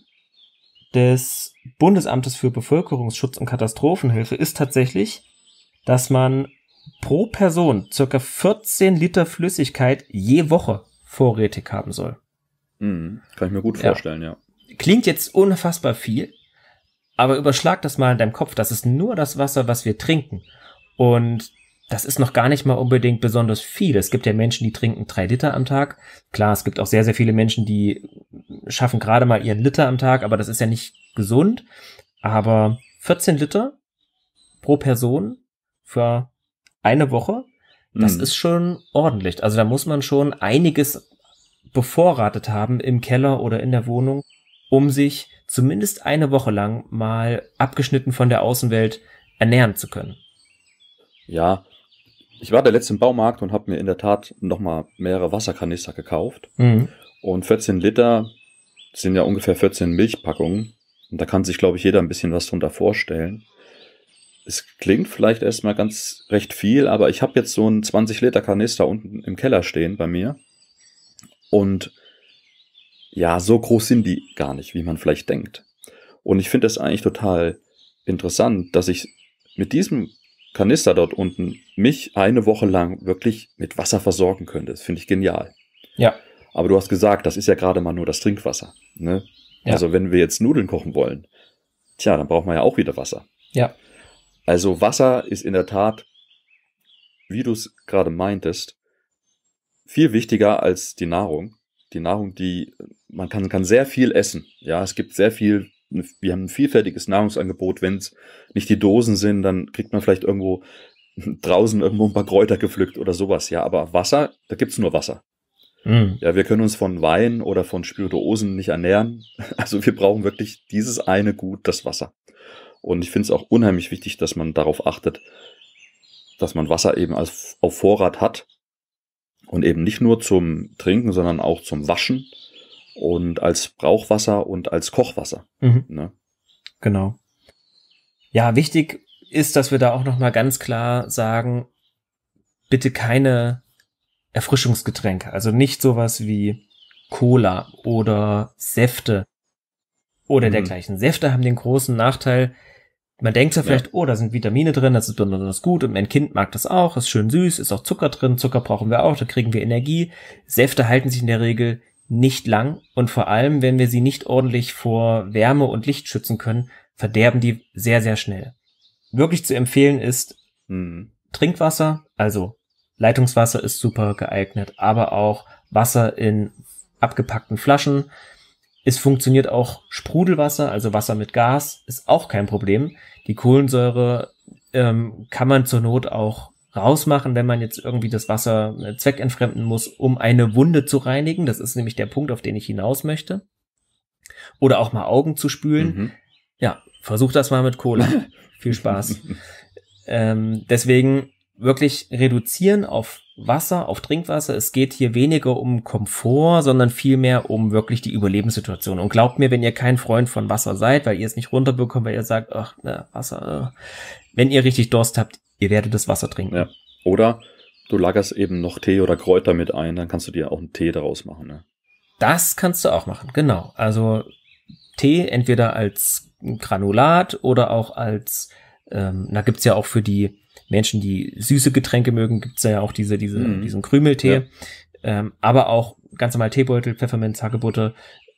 des Bundesamtes für Bevölkerungsschutz und Katastrophenhilfe ist tatsächlich, dass man pro Person circa vierzehn Liter Flüssigkeit je Woche vorrätig haben soll. Mhm. Kann ich mir gut Ja. vorstellen, ja. Klingt jetzt unfassbar viel, aber überschlag das mal in deinem Kopf. Das ist nur das Wasser, was wir trinken. Und das ist noch gar nicht mal unbedingt besonders viel. Es gibt ja Menschen, die trinken drei Liter am Tag. Klar, es gibt auch sehr, sehr viele Menschen, die schaffen gerade mal ihren Liter am Tag, aber das ist ja nicht gesund. Aber vierzehn Liter pro Person für eine Woche, das Mhm. ist schon ordentlich. Also da muss man schon einiges bevorratet haben im Keller oder in der Wohnung, um sich zumindest eine Woche lang mal abgeschnitten von der Außenwelt ernähren zu können. Ja, ich war der letzte im Baumarkt und habe mir in der Tat nochmal mehrere Wasserkanister gekauft. Mhm. Und vierzehn Liter sind ja ungefähr vierzehn Milchpackungen. Und da kann sich, glaube ich, jeder ein bisschen was drunter vorstellen. Es klingt vielleicht erstmal ganz recht viel, aber ich habe jetzt so einen zwanzig Liter Kanister unten im Keller stehen bei mir. Und ja, so groß sind die gar nicht, wie man vielleicht denkt. Und ich finde das eigentlich total interessant, dass ich mit diesem Kanister dort unten mich eine Woche lang wirklich mit Wasser versorgen könnte. Das finde ich genial. Ja. Aber du hast gesagt, das ist ja gerade mal nur das Trinkwasser. Ne? Ja. Also wenn wir jetzt Nudeln kochen wollen, tja, dann braucht man ja auch wieder Wasser. Ja. Also Wasser ist in der Tat, wie du es gerade meintest, viel wichtiger als die Nahrung. Die Nahrung, die man kann, kann sehr viel essen. Ja, es gibt sehr viel, wir haben ein vielfältiges Nahrungsangebot. Wenn es nicht die Dosen sind, dann kriegt man vielleicht irgendwo draußen irgendwo ein paar Kräuter gepflückt oder sowas. Ja, aber Wasser, da gibt's nur Wasser. Mhm. Ja, wir können uns von Wein oder von Spirituosen nicht ernähren. Also wir brauchen wirklich dieses eine Gut, das Wasser. Und ich finde es auch unheimlich wichtig, dass man darauf achtet, dass man Wasser eben als auf Vorrat hat. Und eben nicht nur zum Trinken, sondern auch zum Waschen und als Brauchwasser und als Kochwasser. Mhm. Ne? Genau. Ja, wichtig ist, dass wir da auch nochmal ganz klar sagen, bitte keine Erfrischungsgetränke. Also nicht sowas wie Cola oder Säfte oder Mhm. dergleichen. Säfte haben den großen Nachteil, man denkt ja vielleicht, Ja. oh, da sind Vitamine drin, das ist besonders gut und mein Kind mag das auch, ist schön süß, ist auch Zucker drin, Zucker brauchen wir auch, da kriegen wir Energie. Säfte halten sich in der Regel nicht lang und vor allem, wenn wir sie nicht ordentlich vor Wärme und Licht schützen können, verderben die sehr, sehr schnell. Wirklich zu empfehlen ist Mhm. Trinkwasser, also Leitungswasser ist super geeignet, aber auch Wasser in abgepackten Flaschen. Es funktioniert auch Sprudelwasser, also Wasser mit Gas, ist auch kein Problem. Die Kohlensäure ähm, kann man zur Not auch rausmachen, wenn man jetzt irgendwie das Wasser äh, zweckentfremden muss, um eine Wunde zu reinigen. Das ist nämlich der Punkt, auf den ich hinaus möchte. Oder auch mal Augen zu spülen. Mhm. Ja, versuch das mal mit Cola. Viel Spaß. ähm, deswegen wirklich reduzieren auf Wasser auf Trinkwasser. Es geht hier weniger um Komfort, sondern vielmehr um wirklich die Überlebenssituation. Und glaubt mir, wenn ihr kein Freund von Wasser seid, weil ihr es nicht runterbekommt, weil ihr sagt, ach, na, Wasser, äh. wenn ihr richtig Durst habt, ihr werdet das Wasser trinken. Ja. Oder du lagerst eben noch Tee oder Kräuter mit ein, dann kannst du dir auch einen Tee daraus machen. Ne? Das kannst du auch machen, genau. Also Tee entweder als Granulat oder auch als, ähm, da gibt's ja auch für die Menschen, die süße Getränke mögen, gibt's ja auch diese, diese, mhm. diesen Krümeltee, ja. ähm, aber auch ganz normal Teebeutel, Pfefferminz, Hagebutte,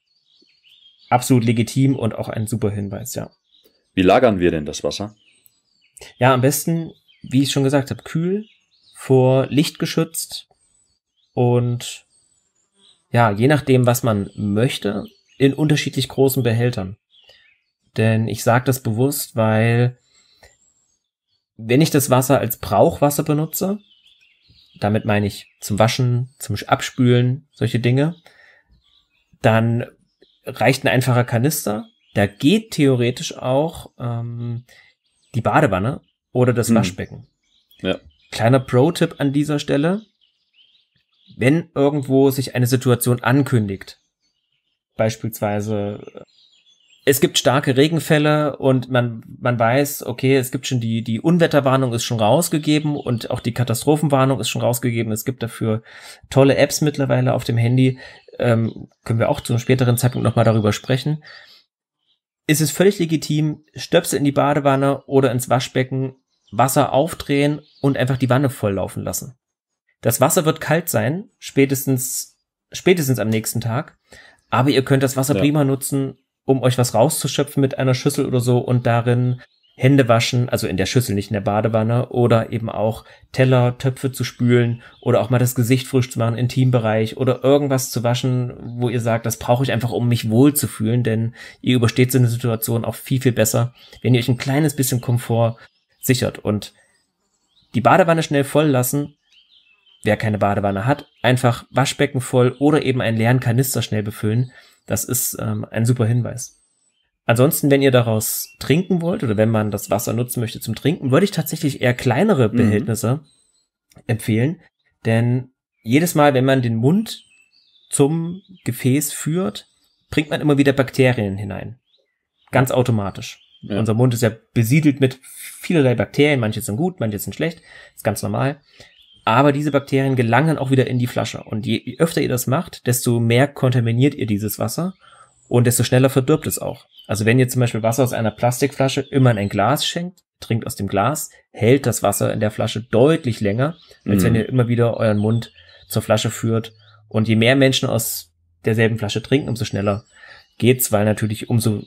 absolut legitim und auch ein super Hinweis, ja. Wie lagern wir denn das Wasser? Ja, am besten, wie ich schon gesagt habe, kühl, vor Licht geschützt und ja, je nachdem, was man möchte, in unterschiedlich großen Behältern. Denn ich sage das bewusst, weil wenn ich das Wasser als Brauchwasser benutze, damit meine ich zum Waschen, zum Abspülen, solche Dinge, dann reicht ein einfacher Kanister. Da geht theoretisch auch ähm, die Badewanne oder das hm. Waschbecken. Ja. Kleiner Pro-Tipp an dieser Stelle. Wenn irgendwo sich eine Situation ankündigt, beispielsweise es gibt starke Regenfälle und man man weiß, okay, es gibt schon die die Unwetterwarnung ist schon rausgegeben und auch die Katastrophenwarnung ist schon rausgegeben. Es gibt dafür tolle Apps mittlerweile auf dem Handy. Ähm, können wir auch zu einem späteren Zeitpunkt nochmal darüber sprechen. Ist es völlig legitim, Stöpsel in die Badewanne oder ins Waschbecken, Wasser aufdrehen und einfach die Wanne volllaufen lassen. Das Wasser wird kalt sein, spätestens spätestens am nächsten Tag, aber ihr könnt das Wasser ja. prima nutzen, um euch was rauszuschöpfen mit einer Schüssel oder so und darin Hände waschen, also in der Schüssel, nicht in der Badewanne, oder eben auch Teller, Töpfe zu spülen oder auch mal das Gesicht frisch zu machen, Intimbereich oder irgendwas zu waschen, wo ihr sagt, das brauche ich einfach, um mich wohl zu fühlen, denn ihr übersteht so eine Situation auch viel, viel besser, wenn ihr euch ein kleines bisschen Komfort sichert. Und die Badewanne schnell voll lassen, wer keine Badewanne hat, einfach Waschbecken voll oder eben einen leeren Kanister schnell befüllen. Das ist ähm, ein super Hinweis. Ansonsten, wenn ihr daraus trinken wollt oder wenn man das Wasser nutzen möchte zum Trinken, würde ich tatsächlich eher kleinere Behältnisse mhm. empfehlen. Denn jedes Mal, wenn man den Mund zum Gefäß führt, bringt man immer wieder Bakterien hinein. Ganz automatisch. Ja. Unser Mund ist ja besiedelt mit vielerlei Bakterien. Manche sind gut, manche sind schlecht. Ist ganz normal. Aber diese Bakterien gelangen auch wieder in die Flasche. Und je, je öfter ihr das macht, desto mehr kontaminiert ihr dieses Wasser und desto schneller verdirbt es auch. Also wenn ihr zum Beispiel Wasser aus einer Plastikflasche immer in ein Glas schenkt, trinkt aus dem Glas, hält das Wasser in der Flasche deutlich länger, als mhm. wenn ihr immer wieder euren Mund zur Flasche führt. Und je mehr Menschen aus derselben Flasche trinken, umso schneller geht's, weil natürlich umso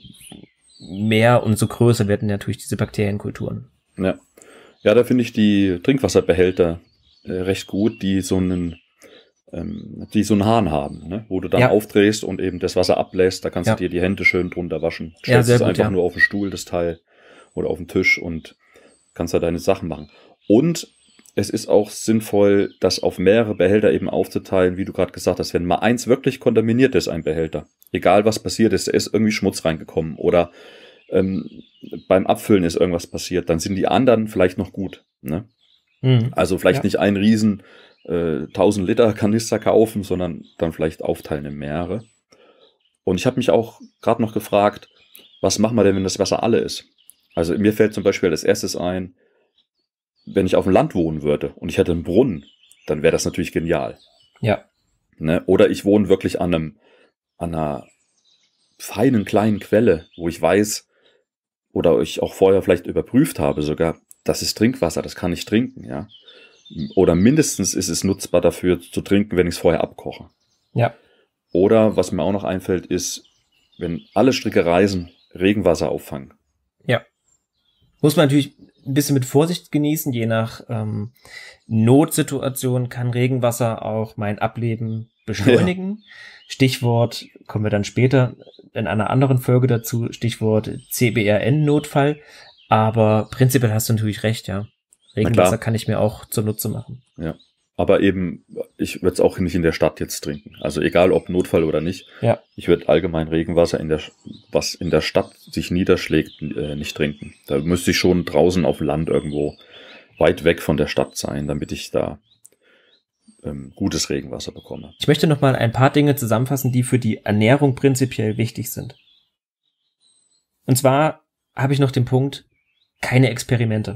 mehr, umso größer werden natürlich diese Bakterienkulturen. Ja, ja, da finde ich die Trinkwasserbehälter recht gut, die so einen ähm, die so einen Hahn haben, ne? Wo du dann ja. aufdrehst und eben das Wasser ablässt, da kannst ja. du dir die Hände schön drunter waschen. Du ja, stellst es gut, einfach ja. nur auf den Stuhl, das Teil, oder auf den Tisch und kannst da deine Sachen machen. Und es ist auch sinnvoll, das auf mehrere Behälter eben aufzuteilen, wie du gerade gesagt hast, wenn mal eins wirklich kontaminiert ist, ein Behälter, egal was passiert ist, da ist irgendwie Schmutz reingekommen oder ähm, beim Abfüllen ist irgendwas passiert, dann sind die anderen vielleicht noch gut, ne? Also vielleicht ja. nicht einen riesen äh, tausend Liter Kanister kaufen, sondern dann vielleicht aufteilen in mehrere. Und ich habe mich auch gerade noch gefragt, was machen wir denn, wenn das Wasser alle ist? Also mir fällt zum Beispiel als erstes ein, wenn ich auf dem Land wohnen würde und ich hätte einen Brunnen, dann wäre das natürlich genial. Ja. Ne? Oder ich wohne wirklich an einem, an einer feinen kleinen Quelle, wo ich weiß, oder ich auch vorher vielleicht überprüft habe sogar, das ist Trinkwasser, das kann ich trinken, ja. Oder mindestens ist es nutzbar dafür zu trinken, wenn ich es vorher abkoche. Ja. Oder was mir auch noch einfällt, ist, wenn alle Stricke reisen, Regenwasser auffangen. Ja. Muss man natürlich ein bisschen mit Vorsicht genießen, je nach ähm, Notsituation kann Regenwasser auch mein Ableben beschleunigen. Ja. Stichwort, kommen wir dann später in einer anderen Folge dazu, Stichwort C B R N-Notfall. Aber prinzipiell hast du natürlich recht, ja. Regenwasser kann ich mir auch zunutze machen. Ja, aber eben, ich würde es auch nicht in der Stadt jetzt trinken. Also egal, ob Notfall oder nicht. Ja. Ich würde allgemein Regenwasser, in der, was in der Stadt sich niederschlägt, äh, nicht trinken. Da müsste ich schon draußen auf dem Land irgendwo weit weg von der Stadt sein, damit ich da ähm, gutes Regenwasser bekomme. Ich möchte nochmal ein paar Dinge zusammenfassen, die für die Ernährung prinzipiell wichtig sind. Und zwar habe ich noch den Punkt, keine Experimente.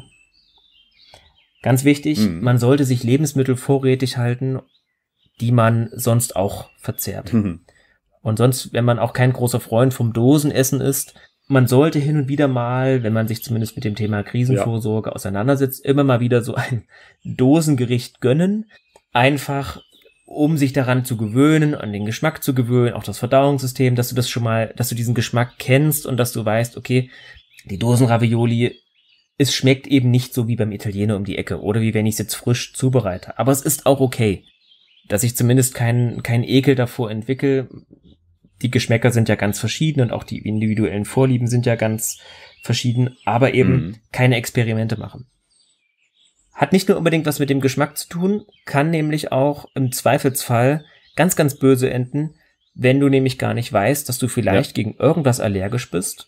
Ganz wichtig, mhm. man sollte sich Lebensmittel vorrätig halten, die man sonst auch verzehrt. Mhm. Und sonst, wenn man auch kein großer Freund vom Dosenessen ist, man sollte hin und wieder mal, wenn man sich zumindest mit dem Thema Krisenvorsorge ja. auseinandersetzt, immer mal wieder so ein Dosengericht gönnen. Einfach, um sich daran zu gewöhnen, an den Geschmack zu gewöhnen, auch das Verdauungssystem, dass du das schon mal, dass du diesen Geschmack kennst und dass du weißt, okay, die Dosenravioli, es schmeckt eben nicht so wie beim Italiener um die Ecke oder wie wenn ich es jetzt frisch zubereite. Aber es ist auch okay, dass ich zumindest keinen keinen Ekel davor entwickle. Die Geschmäcker sind ja ganz verschieden und auch die individuellen Vorlieben sind ja ganz verschieden, aber eben mhm. keine Experimente machen. Hat nicht nur unbedingt was mit dem Geschmack zu tun, kann nämlich auch im Zweifelsfall ganz, ganz böse enden, wenn du nämlich gar nicht weißt, dass du vielleicht ja. gegen irgendwas allergisch bist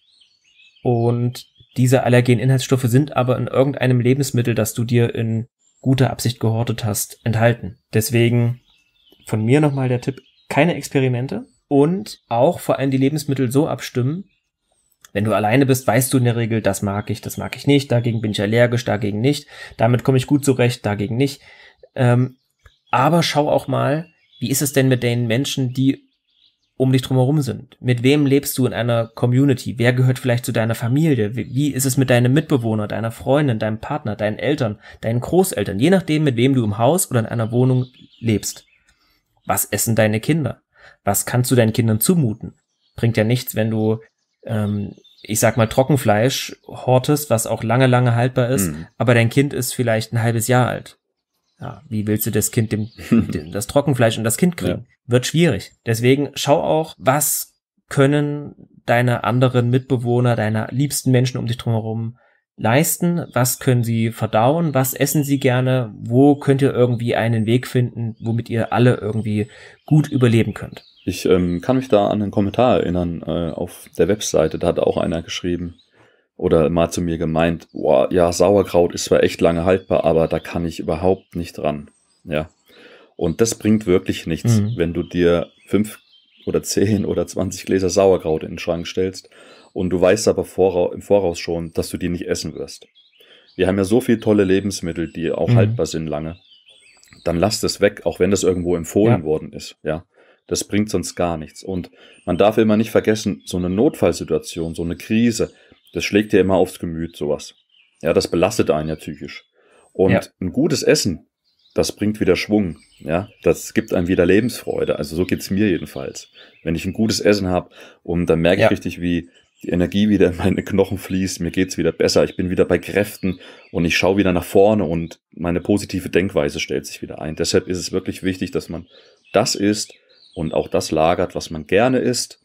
und diese allergenen Inhaltsstoffe sind aber in irgendeinem Lebensmittel, das du dir in guter Absicht gehortet hast, enthalten. Deswegen von mir nochmal der Tipp, keine Experimente und auch vor allem die Lebensmittel so abstimmen. Wenn du alleine bist, weißt du in der Regel, das mag ich, das mag ich nicht, dagegen bin ich allergisch, dagegen nicht, damit komme ich gut zurecht, dagegen nicht. Ähm, aber schau auch mal, wie ist es denn mit den Menschen, die um dich drumherum sind? Mit wem lebst du in einer Community? Wer gehört vielleicht zu deiner Familie? Wie ist es mit deinem Mitbewohner, deiner Freundin, deinem Partner, deinen Eltern, deinen Großeltern? Je nachdem, mit wem du im Haus oder in einer Wohnung lebst. Was essen deine Kinder? Was kannst du deinen Kindern zumuten? Bringt ja nichts, wenn du, ähm, ich sag mal, Trockenfleisch hortest, was auch lange, lange haltbar ist, mhm. aber dein Kind ist vielleicht ein halbes Jahr alt. Ja, wie willst du das Kind, dem, dem das Trockenfleisch und das Kind kriegen? Ja. Wird schwierig. Deswegen schau auch, was können deine anderen Mitbewohner, deine liebsten Menschen um dich drumherum leisten? Was können sie verdauen? Was essen sie gerne? Wo könnt ihr irgendwie einen Weg finden, womit ihr alle irgendwie gut überleben könnt? Ich ähm, kann mich da an einen Kommentar erinnern äh, auf der Webseite. Da hat auch einer geschrieben oder mal zu mir gemeint, boah, ja, Sauerkraut ist zwar echt lange haltbar, aber da kann ich überhaupt nicht dran. Ja. Und das bringt wirklich nichts, mhm. wenn du dir fünf oder zehn oder zwanzig Gläser Sauerkraut in den Schrank stellst und du weißt aber vora- im Voraus schon, dass du die nicht essen wirst. Wir haben ja so viele tolle Lebensmittel, die auch mhm. haltbar sind lange. Dann lass das weg, auch wenn das irgendwo empfohlen ja. worden ist. Ja, das bringt sonst gar nichts. Und man darf immer nicht vergessen, so eine Notfallsituation, so eine Krise, das schlägt dir immer aufs Gemüt, sowas. Ja, das belastet einen ja psychisch. Und ja. ein gutes Essen, das bringt wieder Schwung. Ja, das gibt einem wieder Lebensfreude. Also so geht's mir jedenfalls. Wenn ich ein gutes Essen habe und dann merke ja. ich richtig, wie die Energie wieder in meine Knochen fließt, mir geht's wieder besser, ich bin wieder bei Kräften und ich schaue wieder nach vorne und meine positive Denkweise stellt sich wieder ein. Deshalb ist es wirklich wichtig, dass man das isst und auch das lagert, was man gerne isst,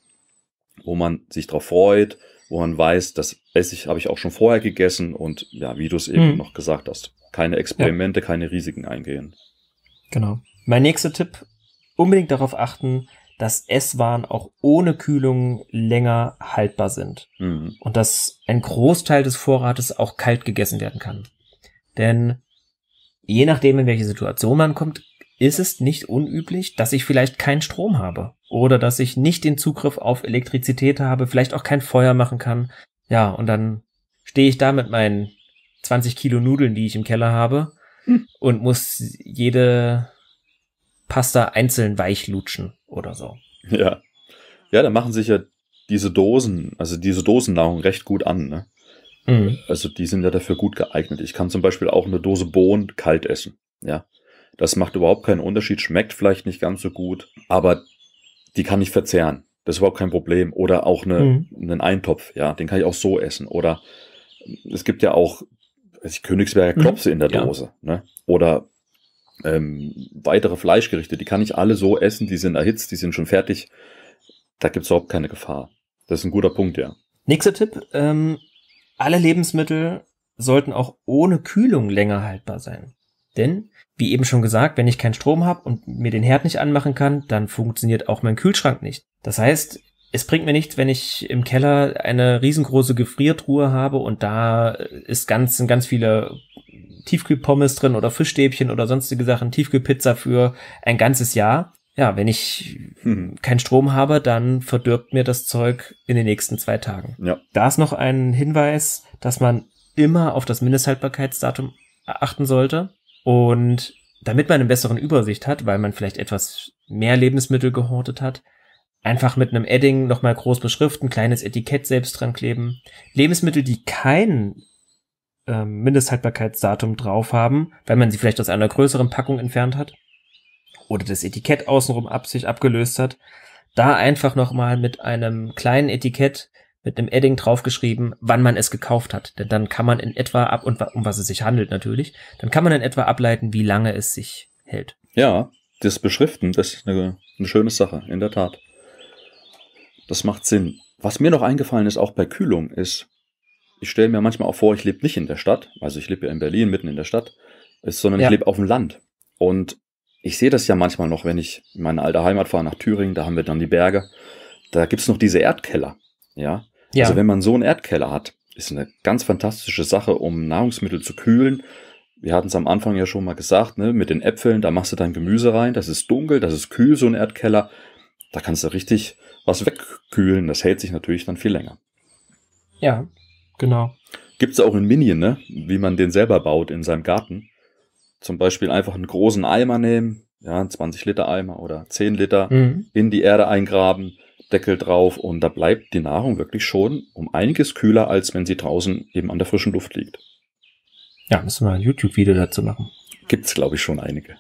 wo man sich drauf freut, wo man weiß, das esse ich, habe ich auch schon vorher gegessen und ja, wie du es eben hm. noch gesagt hast, keine Experimente, ja. keine Risiken eingehen. Genau. Mein nächster Tipp, unbedingt darauf achten, dass Esswaren auch ohne Kühlung länger haltbar sind. Mhm. Und dass ein Großteil des Vorrates auch kalt gegessen werden kann. Denn je nachdem, in welche Situation man kommt, ist es nicht unüblich, dass ich vielleicht keinen Strom habe. Oder dass ich nicht den Zugriff auf Elektrizität habe, vielleicht auch kein Feuer machen kann. Ja, und dann stehe ich da mit meinen zwanzig Kilo Nudeln, die ich im Keller habe, hm. und muss jede Pasta einzeln weich lutschen oder so. Ja. Ja, da machen sich ja diese Dosen, also diese Dosennahrung recht gut an, ne? Mhm. Also die sind ja dafür gut geeignet. Ich kann zum Beispiel auch eine Dose Bohnen kalt essen, ja. Das macht überhaupt keinen Unterschied, schmeckt vielleicht nicht ganz so gut, aber die kann ich verzehren. Das ist überhaupt kein Problem. Oder auch eine, mhm. einen Eintopf, ja, den kann ich auch so essen. Oder es gibt ja auch Königsberger Klopse mhm. in der Dose, ja. ne? Oder ähm, weitere Fleischgerichte, die kann ich alle so essen, die sind erhitzt, die sind schon fertig. Da gibt es überhaupt keine Gefahr. Das ist ein guter Punkt, ja. Nächster Tipp, ähm, alle Lebensmittel sollten auch ohne Kühlung länger haltbar sein. Denn, wie eben schon gesagt, wenn ich keinen Strom habe und mir den Herd nicht anmachen kann, dann funktioniert auch mein Kühlschrank nicht. Das heißt, es bringt mir nichts, wenn ich im Keller eine riesengroße Gefriertruhe habe und da ist ganz, sind ganz viele Tiefkühlpommes drin oder Fischstäbchen oder sonstige Sachen, Tiefkühlpizza für ein ganzes Jahr. Ja, wenn ich hm. keinen Strom habe, dann verdirbt mir das Zeug in den nächsten zwei Tagen. Ja. Da ist noch ein Hinweis, dass man immer auf das Mindesthaltbarkeitsdatum achten sollte. Und damit man eine bessere Übersicht hat, weil man vielleicht etwas mehr Lebensmittel gehortet hat, einfach mit einem Edding nochmal groß beschriften, kleines Etikett selbst dran kleben. Lebensmittel, die kein ähm, Mindesthaltbarkeitsdatum drauf haben, weil man sie vielleicht aus einer größeren Packung entfernt hat oder das Etikett außenrum ab sich abgelöst hat, da einfach nochmal mit einem kleinen Etikett, mit einem Edding draufgeschrieben, wann man es gekauft hat. Denn dann kann man in etwa ab, und um was es sich handelt natürlich, dann kann man in etwa ableiten, wie lange es sich hält. Ja, das Beschriften, das ist eine, eine schöne Sache, in der Tat. Das macht Sinn. Was mir noch eingefallen ist, auch bei Kühlung, ist, ich stelle mir manchmal auch vor, ich lebe nicht in der Stadt, also ich lebe ja in Berlin, mitten in der Stadt, sondern ja. ich lebe auf dem Land. Und ich sehe das ja manchmal noch, wenn ich in meine alte Heimat fahre, nach Thüringen, da haben wir dann die Berge, da gibt's noch diese Erdkeller, ja. ja. Also wenn man so einen Erdkeller hat, ist eine ganz fantastische Sache, um Nahrungsmittel zu kühlen. Wir hatten es am Anfang ja schon mal gesagt, ne, mit den Äpfeln, da machst du dein Gemüse rein, das ist dunkel, das ist kühl, so ein Erdkeller, da kannst du richtig was wegkühlen, das hält sich natürlich dann viel länger. Ja, genau. Gibt's auch in Mini, ne, wie man den selber baut in seinem Garten. Zum Beispiel einfach einen großen Eimer nehmen, ja, einen zwanzig Liter Eimer oder zehn Liter, mhm. in die Erde eingraben, Deckel drauf und da bleibt die Nahrung wirklich schon um einiges kühler, als wenn sie draußen eben an der frischen Luft liegt. Ja, müssen wir ein YouTube-Video dazu machen. Gibt's, glaube ich, schon einige.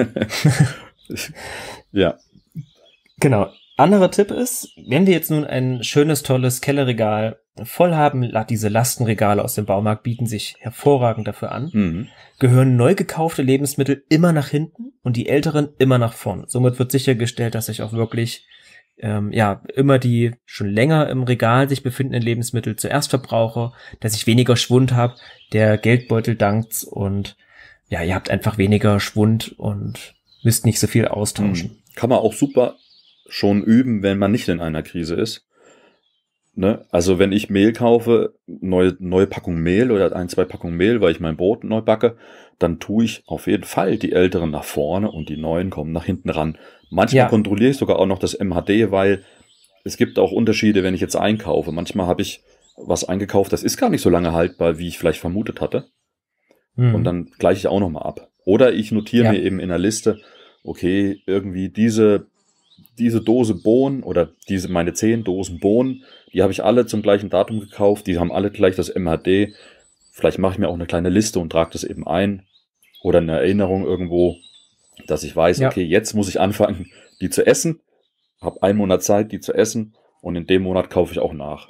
Ja. Genau. Anderer Tipp ist, wenn wir jetzt nun ein schönes, tolles Kellerregal voll haben, diese Lastenregale aus dem Baumarkt bieten sich hervorragend dafür an, mhm. gehören neu gekaufte Lebensmittel immer nach hinten und die älteren immer nach vorn. Somit wird sichergestellt, dass ich auch wirklich ähm, ja immer die schon länger im Regal sich befindenden Lebensmittel zuerst verbrauche, dass ich weniger Schwund habe, der Geldbeutel dankt's und ja, ihr habt einfach weniger Schwund und müsst nicht so viel austauschen. Mhm. Kann man auch super schon üben, wenn man nicht in einer Krise ist. Ne? Also wenn ich Mehl kaufe, neue, neue Packung Mehl oder ein, zwei Packungen Mehl, weil ich mein Brot neu backe, dann tue ich auf jeden Fall die Älteren nach vorne und die Neuen kommen nach hinten ran. Manchmal ja. kontrolliere ich sogar auch noch das M H D, weil es gibt auch Unterschiede, wenn ich jetzt einkaufe. Manchmal habe ich was eingekauft, das ist gar nicht so lange haltbar, wie ich vielleicht vermutet hatte. Hm. Und dann gleiche ich auch nochmal ab. Oder ich notiere ja. mir eben in der Liste, okay, irgendwie diese diese Dose Bohnen oder diese meine zehn Dosen Bohnen, die habe ich alle zum gleichen Datum gekauft, die haben alle gleich das M H D. Vielleicht mache ich mir auch eine kleine Liste und trage das eben ein oder eine Erinnerung irgendwo, dass ich weiß, ja. okay, jetzt muss ich anfangen, die zu essen, habe einen Monat Zeit, die zu essen und in dem Monat kaufe ich auch nach.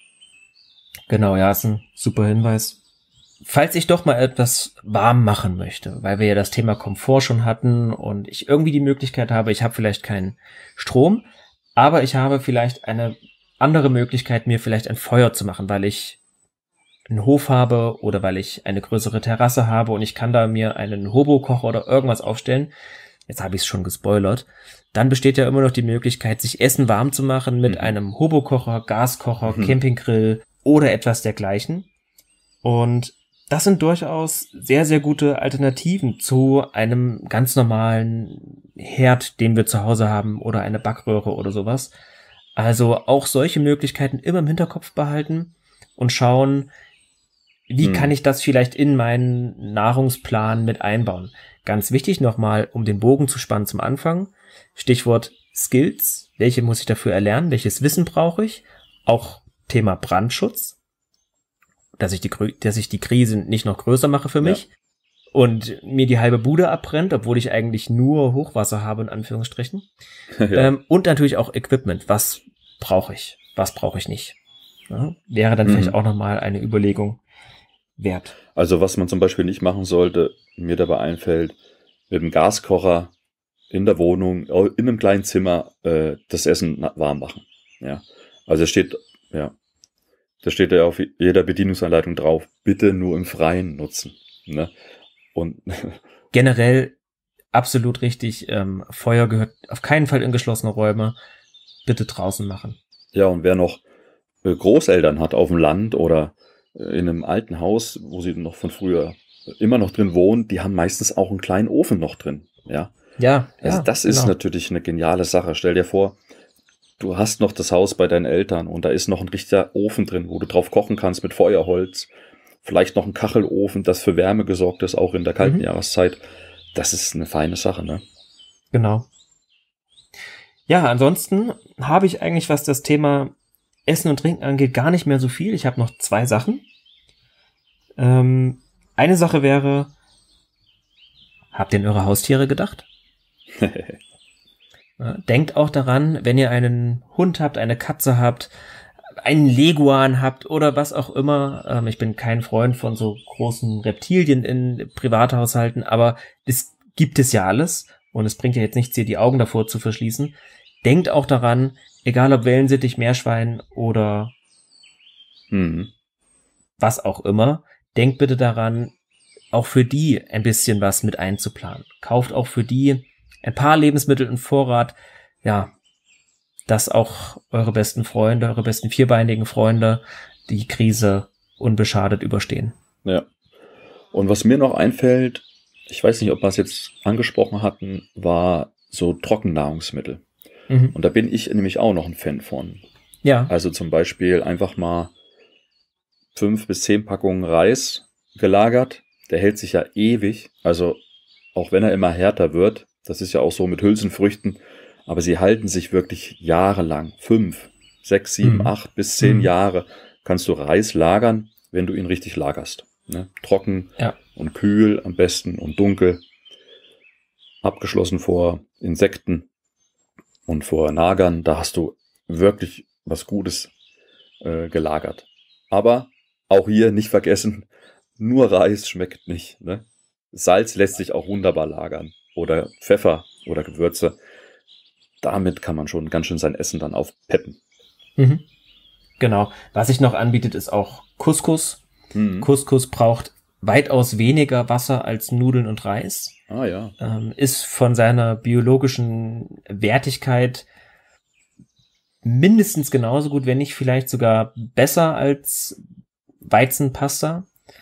Genau, ja, ist ein super Hinweis. Falls ich doch mal etwas warm machen möchte, weil wir ja das Thema Komfort schon hatten und ich irgendwie die Möglichkeit habe, ich habe vielleicht keinen Strom, aber ich habe vielleicht eine andere Möglichkeit, mir vielleicht ein Feuer zu machen, weil ich einen Hof habe oder weil ich eine größere Terrasse habe und ich kann da mir einen Hobo-Kocher oder irgendwas aufstellen. Jetzt habe ich es schon gespoilert. Dann besteht ja immer noch die Möglichkeit, sich Essen warm zu machen mit mhm. einem Hobo-Kocher, Gaskocher, mhm. Campinggrill oder etwas dergleichen. Und das sind durchaus sehr, sehr gute Alternativen zu einem ganz normalen Herd, den wir zu Hause haben oder eine Backröhre oder sowas. Also auch solche Möglichkeiten immer im Hinterkopf behalten und schauen, wie hm. kann ich das vielleicht in meinen Nahrungsplan mit einbauen. Ganz wichtig nochmal, um den Bogen zu spannen zum Anfang, Stichwort Skills, welche muss ich dafür erlernen, welches Wissen brauche ich, auch Thema Brandschutz, dass ich die, dass ich die Krise nicht noch größer mache für mich ja. und mir die halbe Bude abbrennt, obwohl ich eigentlich nur Hochwasser habe, in Anführungsstrichen. ja. ähm, und natürlich auch Equipment. Was brauche ich? Was brauche ich nicht? Ja, wäre dann mhm. vielleicht auch nochmal eine Überlegung wert. Also was man zum Beispiel nicht machen sollte, mir dabei einfällt, mit dem Gaskocher in der Wohnung, in einem kleinen Zimmer, äh, das Essen warm machen. Ja, also es steht, ja, da steht ja auf jeder Bedienungsanleitung drauf, bitte nur im Freien nutzen. Ne? Und generell absolut richtig, ähm, Feuer gehört auf keinen Fall in geschlossene Räume, bitte draußen machen. Ja, und wer noch äh, Großeltern hat auf dem Land oder äh, in einem alten Haus, wo sie noch von früher immer noch drin wohnen, die haben meistens auch einen kleinen Ofen noch drin. Ja, Ja, also ja, das ist genau. natürlich eine geniale Sache. Stell dir vor, du hast noch das Haus bei deinen Eltern und da ist noch ein richtiger Ofen drin, wo du drauf kochen kannst mit Feuerholz. Vielleicht noch ein Kachelofen, das für Wärme gesorgt ist, auch in der kalten Mhm. Jahreszeit. Das ist eine feine Sache, ne? Genau. Ja, ansonsten habe ich eigentlich, was das Thema Essen und Trinken angeht, gar nicht mehr so viel. Ich habe noch zwei Sachen. Ähm, eine Sache wäre, habt ihr an eure Haustiere gedacht? Ja, denkt auch daran, wenn ihr einen Hund habt, eine Katze habt, einen Leguan habt oder was auch immer. Ähm, ich bin kein Freund von so großen Reptilien in Privathaushalten, aber es gibt es ja alles und es bringt ja jetzt nichts, hier die Augen davor zu verschließen. Denkt auch daran, egal ob Wellensittich, Meerschwein oder Mhm. was auch immer, denkt bitte daran, auch für die ein bisschen was mit einzuplanen. Kauft auch für die ein paar Lebensmittel im Vorrat, ja, dass auch eure besten Freunde, eure besten vierbeinigen Freunde die Krise unbeschadet überstehen. Ja. Und was mir noch einfällt, ich weiß nicht, ob wir es jetzt angesprochen hatten, war so Trockennahrungsmittel. Mhm. Und da bin ich nämlich auch noch ein Fan von. Ja, Also zum Beispiel einfach mal fünf bis zehn Packungen Reis gelagert. Der hält sich ja ewig. Also auch wenn er immer härter wird, das ist ja auch so mit Hülsenfrüchten, aber sie halten sich wirklich jahrelang. Fünf, sechs, sieben, Mhm. acht bis zehn Mhm. Jahre kannst du Reis lagern, wenn du ihn richtig lagerst. Ne? Trocken ja, und kühl am besten und dunkel. Abgeschlossen vor Insekten und vor Nagern. Da hast du wirklich was Gutes äh, gelagert. Aber auch hier nicht vergessen, nur Reis schmeckt nicht. Ne? Salz lässt sich auch wunderbar lagern. Oder Pfeffer oder Gewürze. Damit kann man schon ganz schön sein Essen dann aufpeppen. mhm. Genau. Was sich noch anbietet, ist auch Couscous. Mhm. Couscous braucht weitaus weniger Wasser als Nudeln und Reis. Ah ja. Ähm, ist von seiner biologischen Wertigkeit mindestens genauso gut, wenn nicht vielleicht sogar besser als Weizenpasta.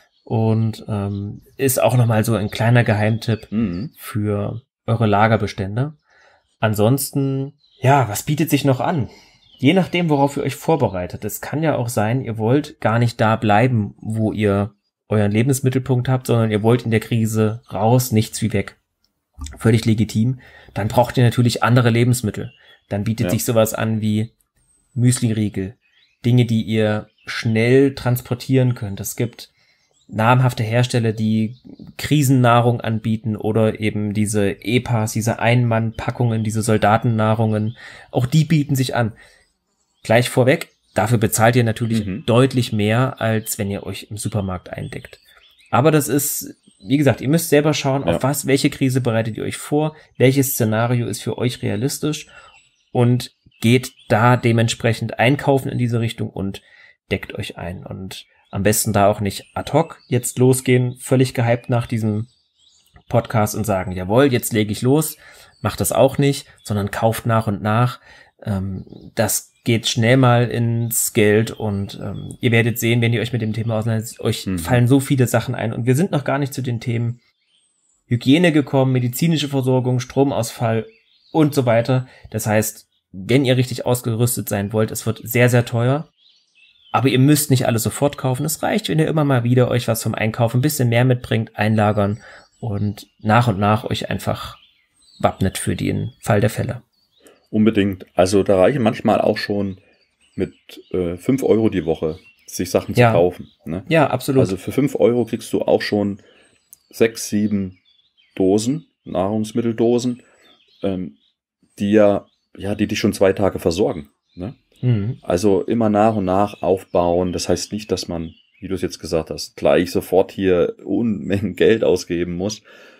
Und ähm, ist auch nochmal so ein kleiner Geheimtipp Mhm. für eure Lagerbestände. Ansonsten, ja, was bietet sich noch an? Je nachdem, worauf ihr euch vorbereitet. Es kann ja auch sein, ihr wollt gar nicht da bleiben, wo ihr euren Lebensmittelpunkt habt, sondern ihr wollt in der Krise raus, nichts wie weg. Völlig legitim. Dann braucht ihr natürlich andere Lebensmittel. Dann bietet Ja. sich sowas an wie Müsli-Riegel. Dinge, die ihr schnell transportieren könnt. Es gibt namhafte Hersteller, die Krisennahrung anbieten oder eben diese E P As, diese Einmannpackungen, diese Soldatennahrungen. Auch die bieten sich an. Gleich vorweg, dafür bezahlt ihr natürlich Mhm. deutlich mehr, als wenn ihr euch im Supermarkt eindeckt. Aber das ist, wie gesagt, ihr müsst selber schauen, Ja. auf was, welche Krise bereitet ihr euch vor, welches Szenario ist für euch realistisch und geht da dementsprechend einkaufen in diese Richtung und deckt euch ein. Und am besten da auch nicht ad hoc jetzt losgehen, völlig gehypt nach diesem Podcast und sagen, jawohl, jetzt lege ich los. Macht das auch nicht, sondern kauft nach und nach. Ähm, das geht schnell mal ins Geld und ähm, ihr werdet sehen, wenn ihr euch mit dem Thema auseinandersetzt, euch Mhm. fallen so viele Sachen ein. Und wir sind noch gar nicht zu den Themen Hygiene gekommen, medizinische Versorgung, Stromausfall und so weiter. Das heißt, wenn ihr richtig ausgerüstet sein wollt, es wird sehr, sehr teuer. Aber ihr müsst nicht alles sofort kaufen. Es reicht, wenn ihr immer mal wieder euch was vom Einkauf ein bisschen mehr mitbringt, einlagern und nach und nach euch einfach wappnet für den Fall der Fälle. Unbedingt. Also da reichen manchmal auch schon mit äh, fünf Euro die Woche, sich Sachen Ja. zu kaufen. Ne? Ja, absolut. Also für fünf Euro kriegst du auch schon sechs, sieben Dosen, Nahrungsmitteldosen, ähm, die ja, ja, die dich schon zwei Tage versorgen. Ne? mhm. Also immer nach und nach aufbauen. Das heißt nicht, dass man, wie du es jetzt gesagt hast, gleich sofort hier Unmengen Geld ausgeben muss.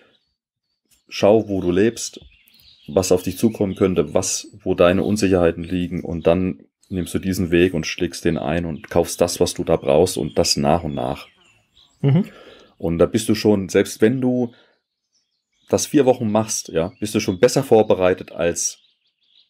Schau, wo du lebst, was auf dich zukommen könnte, was, wo deine Unsicherheiten liegen, und dann nimmst du diesen Weg und schlägst den ein und kaufst das, was du da brauchst, und das nach und nach. Mhm. Und da bist du schon, selbst wenn du das vier Wochen machst, ja, bist du schon besser vorbereitet als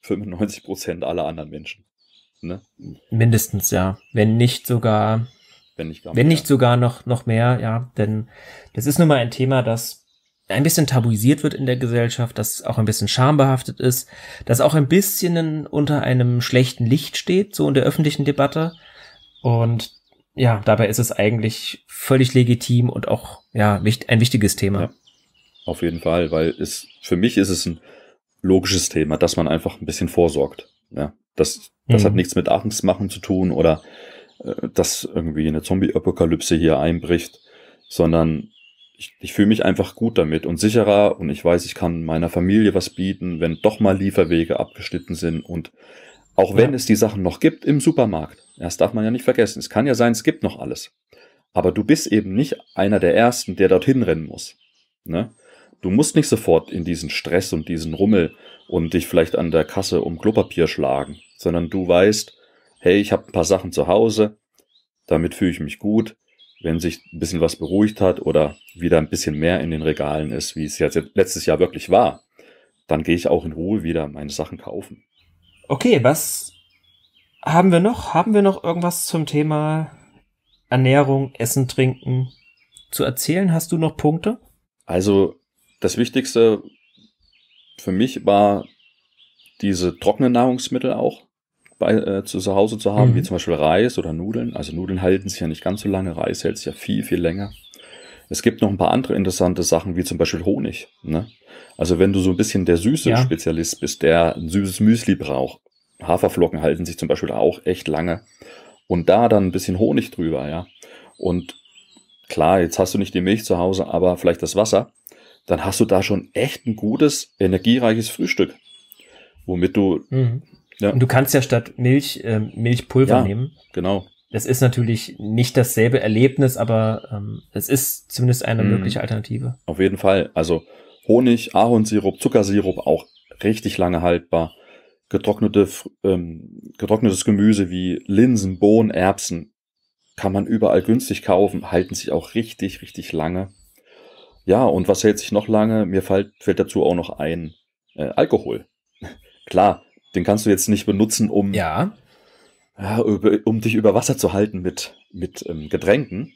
fünfundneunzig Prozent aller anderen Menschen. Ne? Mindestens, ja. Wenn nicht sogar wenn nicht gar Wenn mehr. nicht sogar noch, noch mehr, ja, denn das ist nun mal ein Thema, das ein bisschen tabuisiert wird in der Gesellschaft, das auch ein bisschen schambehaftet ist, das auch ein bisschen unter einem schlechten Licht steht, so in der öffentlichen Debatte. Und ja, dabei ist es eigentlich völlig legitim und auch ja ein wichtiges Thema. Ja, auf jeden Fall, weil es für mich ist es ein logisches Thema, dass man einfach ein bisschen vorsorgt. Ja, das, das Mhm. hat nichts mit Angst machen zu tun oder äh, dass irgendwie eine Zombie-Apokalypse hier einbricht, sondern ich, ich fühle mich einfach gut damit und sicherer und ich weiß, ich kann meiner Familie was bieten, wenn doch mal Lieferwege abgeschnitten sind und auch wenn Ja. es die Sachen noch gibt im Supermarkt, das darf man ja nicht vergessen, es kann ja sein, es gibt noch alles, aber du bist eben nicht einer der Ersten, der dorthin rennen muss, ne? Du musst nicht sofort in diesen Stress und diesen Rummel und dich vielleicht an der Kasse um Klopapier schlagen, sondern du weißt, hey, ich habe ein paar Sachen zu Hause, damit fühle ich mich gut. Wenn sich ein bisschen was beruhigt hat oder wieder ein bisschen mehr in den Regalen ist, wie es jetzt letztes Jahr wirklich war, dann gehe ich auch in Ruhe wieder meine Sachen kaufen. Okay, was haben wir noch? Haben wir noch irgendwas zum Thema Ernährung, Essen, Trinken zu erzählen? Hast du noch Punkte? Also das Wichtigste für mich war diese trockenen Nahrungsmittel auch bei, äh, zu Hause zu haben, Mhm. wie zum Beispiel Reis oder Nudeln. Also Nudeln halten sich ja nicht ganz so lange, Reis hält sich ja viel, viel länger. Es gibt noch ein paar andere interessante Sachen, wie zum Beispiel Honig. Ne? Also wenn du so ein bisschen der süße Ja. Spezialist bist, der ein süßes Müsli braucht, Haferflocken halten sich zum Beispiel auch echt lange. Und da dann ein bisschen Honig drüber, ja. Und klar, jetzt hast du nicht die Milch zu Hause, aber vielleicht das Wasser. Dann hast du da schon echt ein gutes, energiereiches Frühstück. Womit du, Mhm. ja, Und du kannst ja statt Milch äh, Milchpulver Ja. nehmen. genau. Das ist natürlich nicht dasselbe Erlebnis, aber ähm, es ist zumindest eine Mhm. mögliche Alternative. Auf jeden Fall. Also Honig, Ahornsirup, Zuckersirup auch richtig lange haltbar. Getrocknete, Fr- ähm, getrocknetes Gemüse wie Linsen, Bohnen, Erbsen kann man überall günstig kaufen, halten sich auch richtig, richtig lange. Ja, und was hält sich noch lange? Mir fällt, fällt dazu auch noch ein äh, Alkohol. Klar, den kannst du jetzt nicht benutzen, um, Ja. ja, über, um dich über Wasser zu halten mit, mit ähm, Getränken.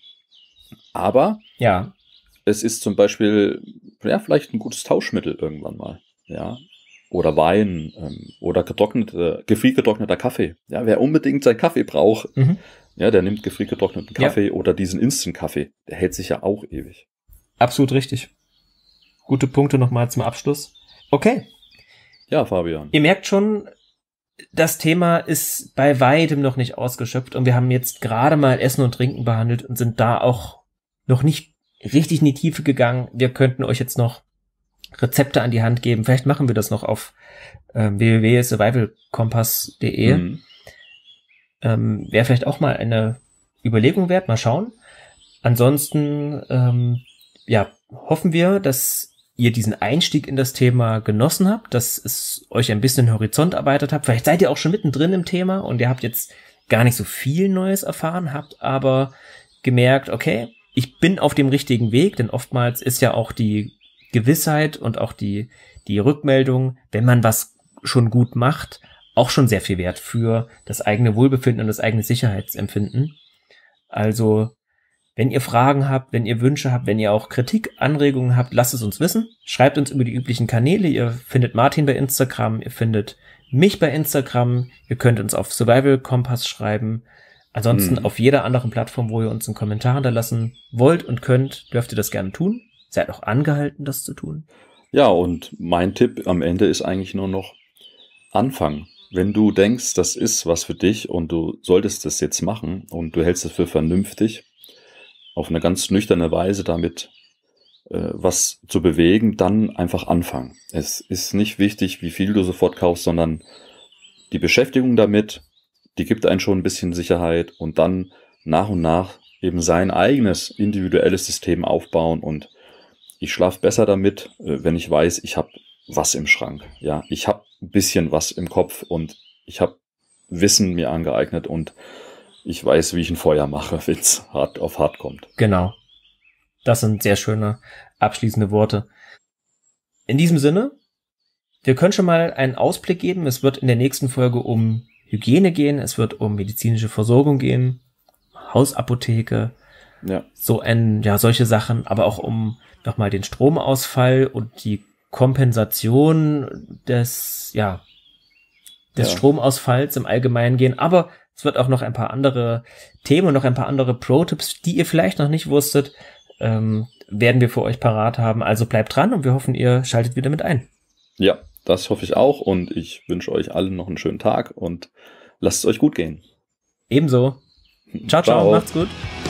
Aber Ja. es ist zum Beispiel, ja, vielleicht ein gutes Tauschmittel irgendwann mal, ja. Oder Wein, ähm, oder getrocknete, gefriergetrockneter Kaffee. Ja, wer unbedingt seinen Kaffee braucht, Mhm. ja, der nimmt gefriergetrockneten Ja. Kaffee oder diesen Instant-Kaffee. Der hält sich ja auch ewig. Absolut richtig. Gute Punkte nochmal zum Abschluss. Okay. Ja, Fabian. Ihr merkt schon, das Thema ist bei weitem noch nicht ausgeschöpft und wir haben jetzt gerade mal Essen und Trinken behandelt und sind da auch noch nicht richtig in die Tiefe gegangen. Wir könnten euch jetzt noch Rezepte an die Hand geben. Vielleicht machen wir das noch auf ähm, w w w punkt survival kompass punkt d e. Mhm. Ähm, Wäre vielleicht auch mal eine Überlegung wert. Mal schauen. Ansonsten ähm, ja, hoffen wir, dass ihr diesen Einstieg in das Thema genossen habt, dass es euch ein bisschen Horizont erweitert habt. Vielleicht seid ihr auch schon mittendrin im Thema und ihr habt jetzt gar nicht so viel Neues erfahren, habt aber gemerkt, okay, ich bin auf dem richtigen Weg, denn oftmals ist ja auch die Gewissheit und auch die, die Rückmeldung, wenn man was schon gut macht, auch schon sehr viel wert für das eigene Wohlbefinden und das eigene Sicherheitsempfinden. Also, wenn ihr Fragen habt, wenn ihr Wünsche habt, wenn ihr auch Kritik, Anregungen habt, lasst es uns wissen. Schreibt uns über die üblichen Kanäle. Ihr findet Martin bei Instagram, ihr findet mich bei Instagram, ihr könnt uns auf Survival Kompass schreiben. Ansonsten Mhm. auf jeder anderen Plattform, wo ihr uns einen Kommentar hinterlassen wollt und könnt, dürft ihr das gerne tun. Seid auch angehalten, das zu tun. Ja, und mein Tipp am Ende ist eigentlich nur noch anfangen. Wenn du denkst, das ist was für dich und du solltest das jetzt machen und du hältst es für vernünftig, auf eine ganz nüchterne Weise damit äh, was zu bewegen, dann einfach anfangen. Es ist nicht wichtig, wie viel du sofort kaufst, sondern die Beschäftigung damit, die gibt einen schon ein bisschen Sicherheit und dann nach und nach eben sein eigenes individuelles System aufbauen und ich schlafe besser damit, äh, wenn ich weiß, ich habe was im Schrank. Ja, ich habe ein bisschen was im Kopf und ich habe Wissen mir angeeignet und ich weiß, wie ich ein Feuer mache, wenn es hart auf hart kommt. Genau. Das sind sehr schöne abschließende Worte. In diesem Sinne, wir können schon mal einen Ausblick geben. Es wird in der nächsten Folge um Hygiene gehen, es wird um medizinische Versorgung gehen, Hausapotheke, Ja. so ein, ja, solche Sachen, aber auch um nochmal den Stromausfall und die Kompensation des, ja, des Ja. Stromausfalls im Allgemeinen gehen, aber es wird auch noch ein paar andere Themen und noch ein paar andere Pro-Tipps, die ihr vielleicht noch nicht wusstet, ähm, werden wir für euch parat haben. Also bleibt dran und wir hoffen, ihr schaltet wieder mit ein. Ja, das hoffe ich auch und ich wünsche euch allen noch einen schönen Tag und lasst es euch gut gehen. Ebenso. Ciao, ciao, Ciao. macht's gut.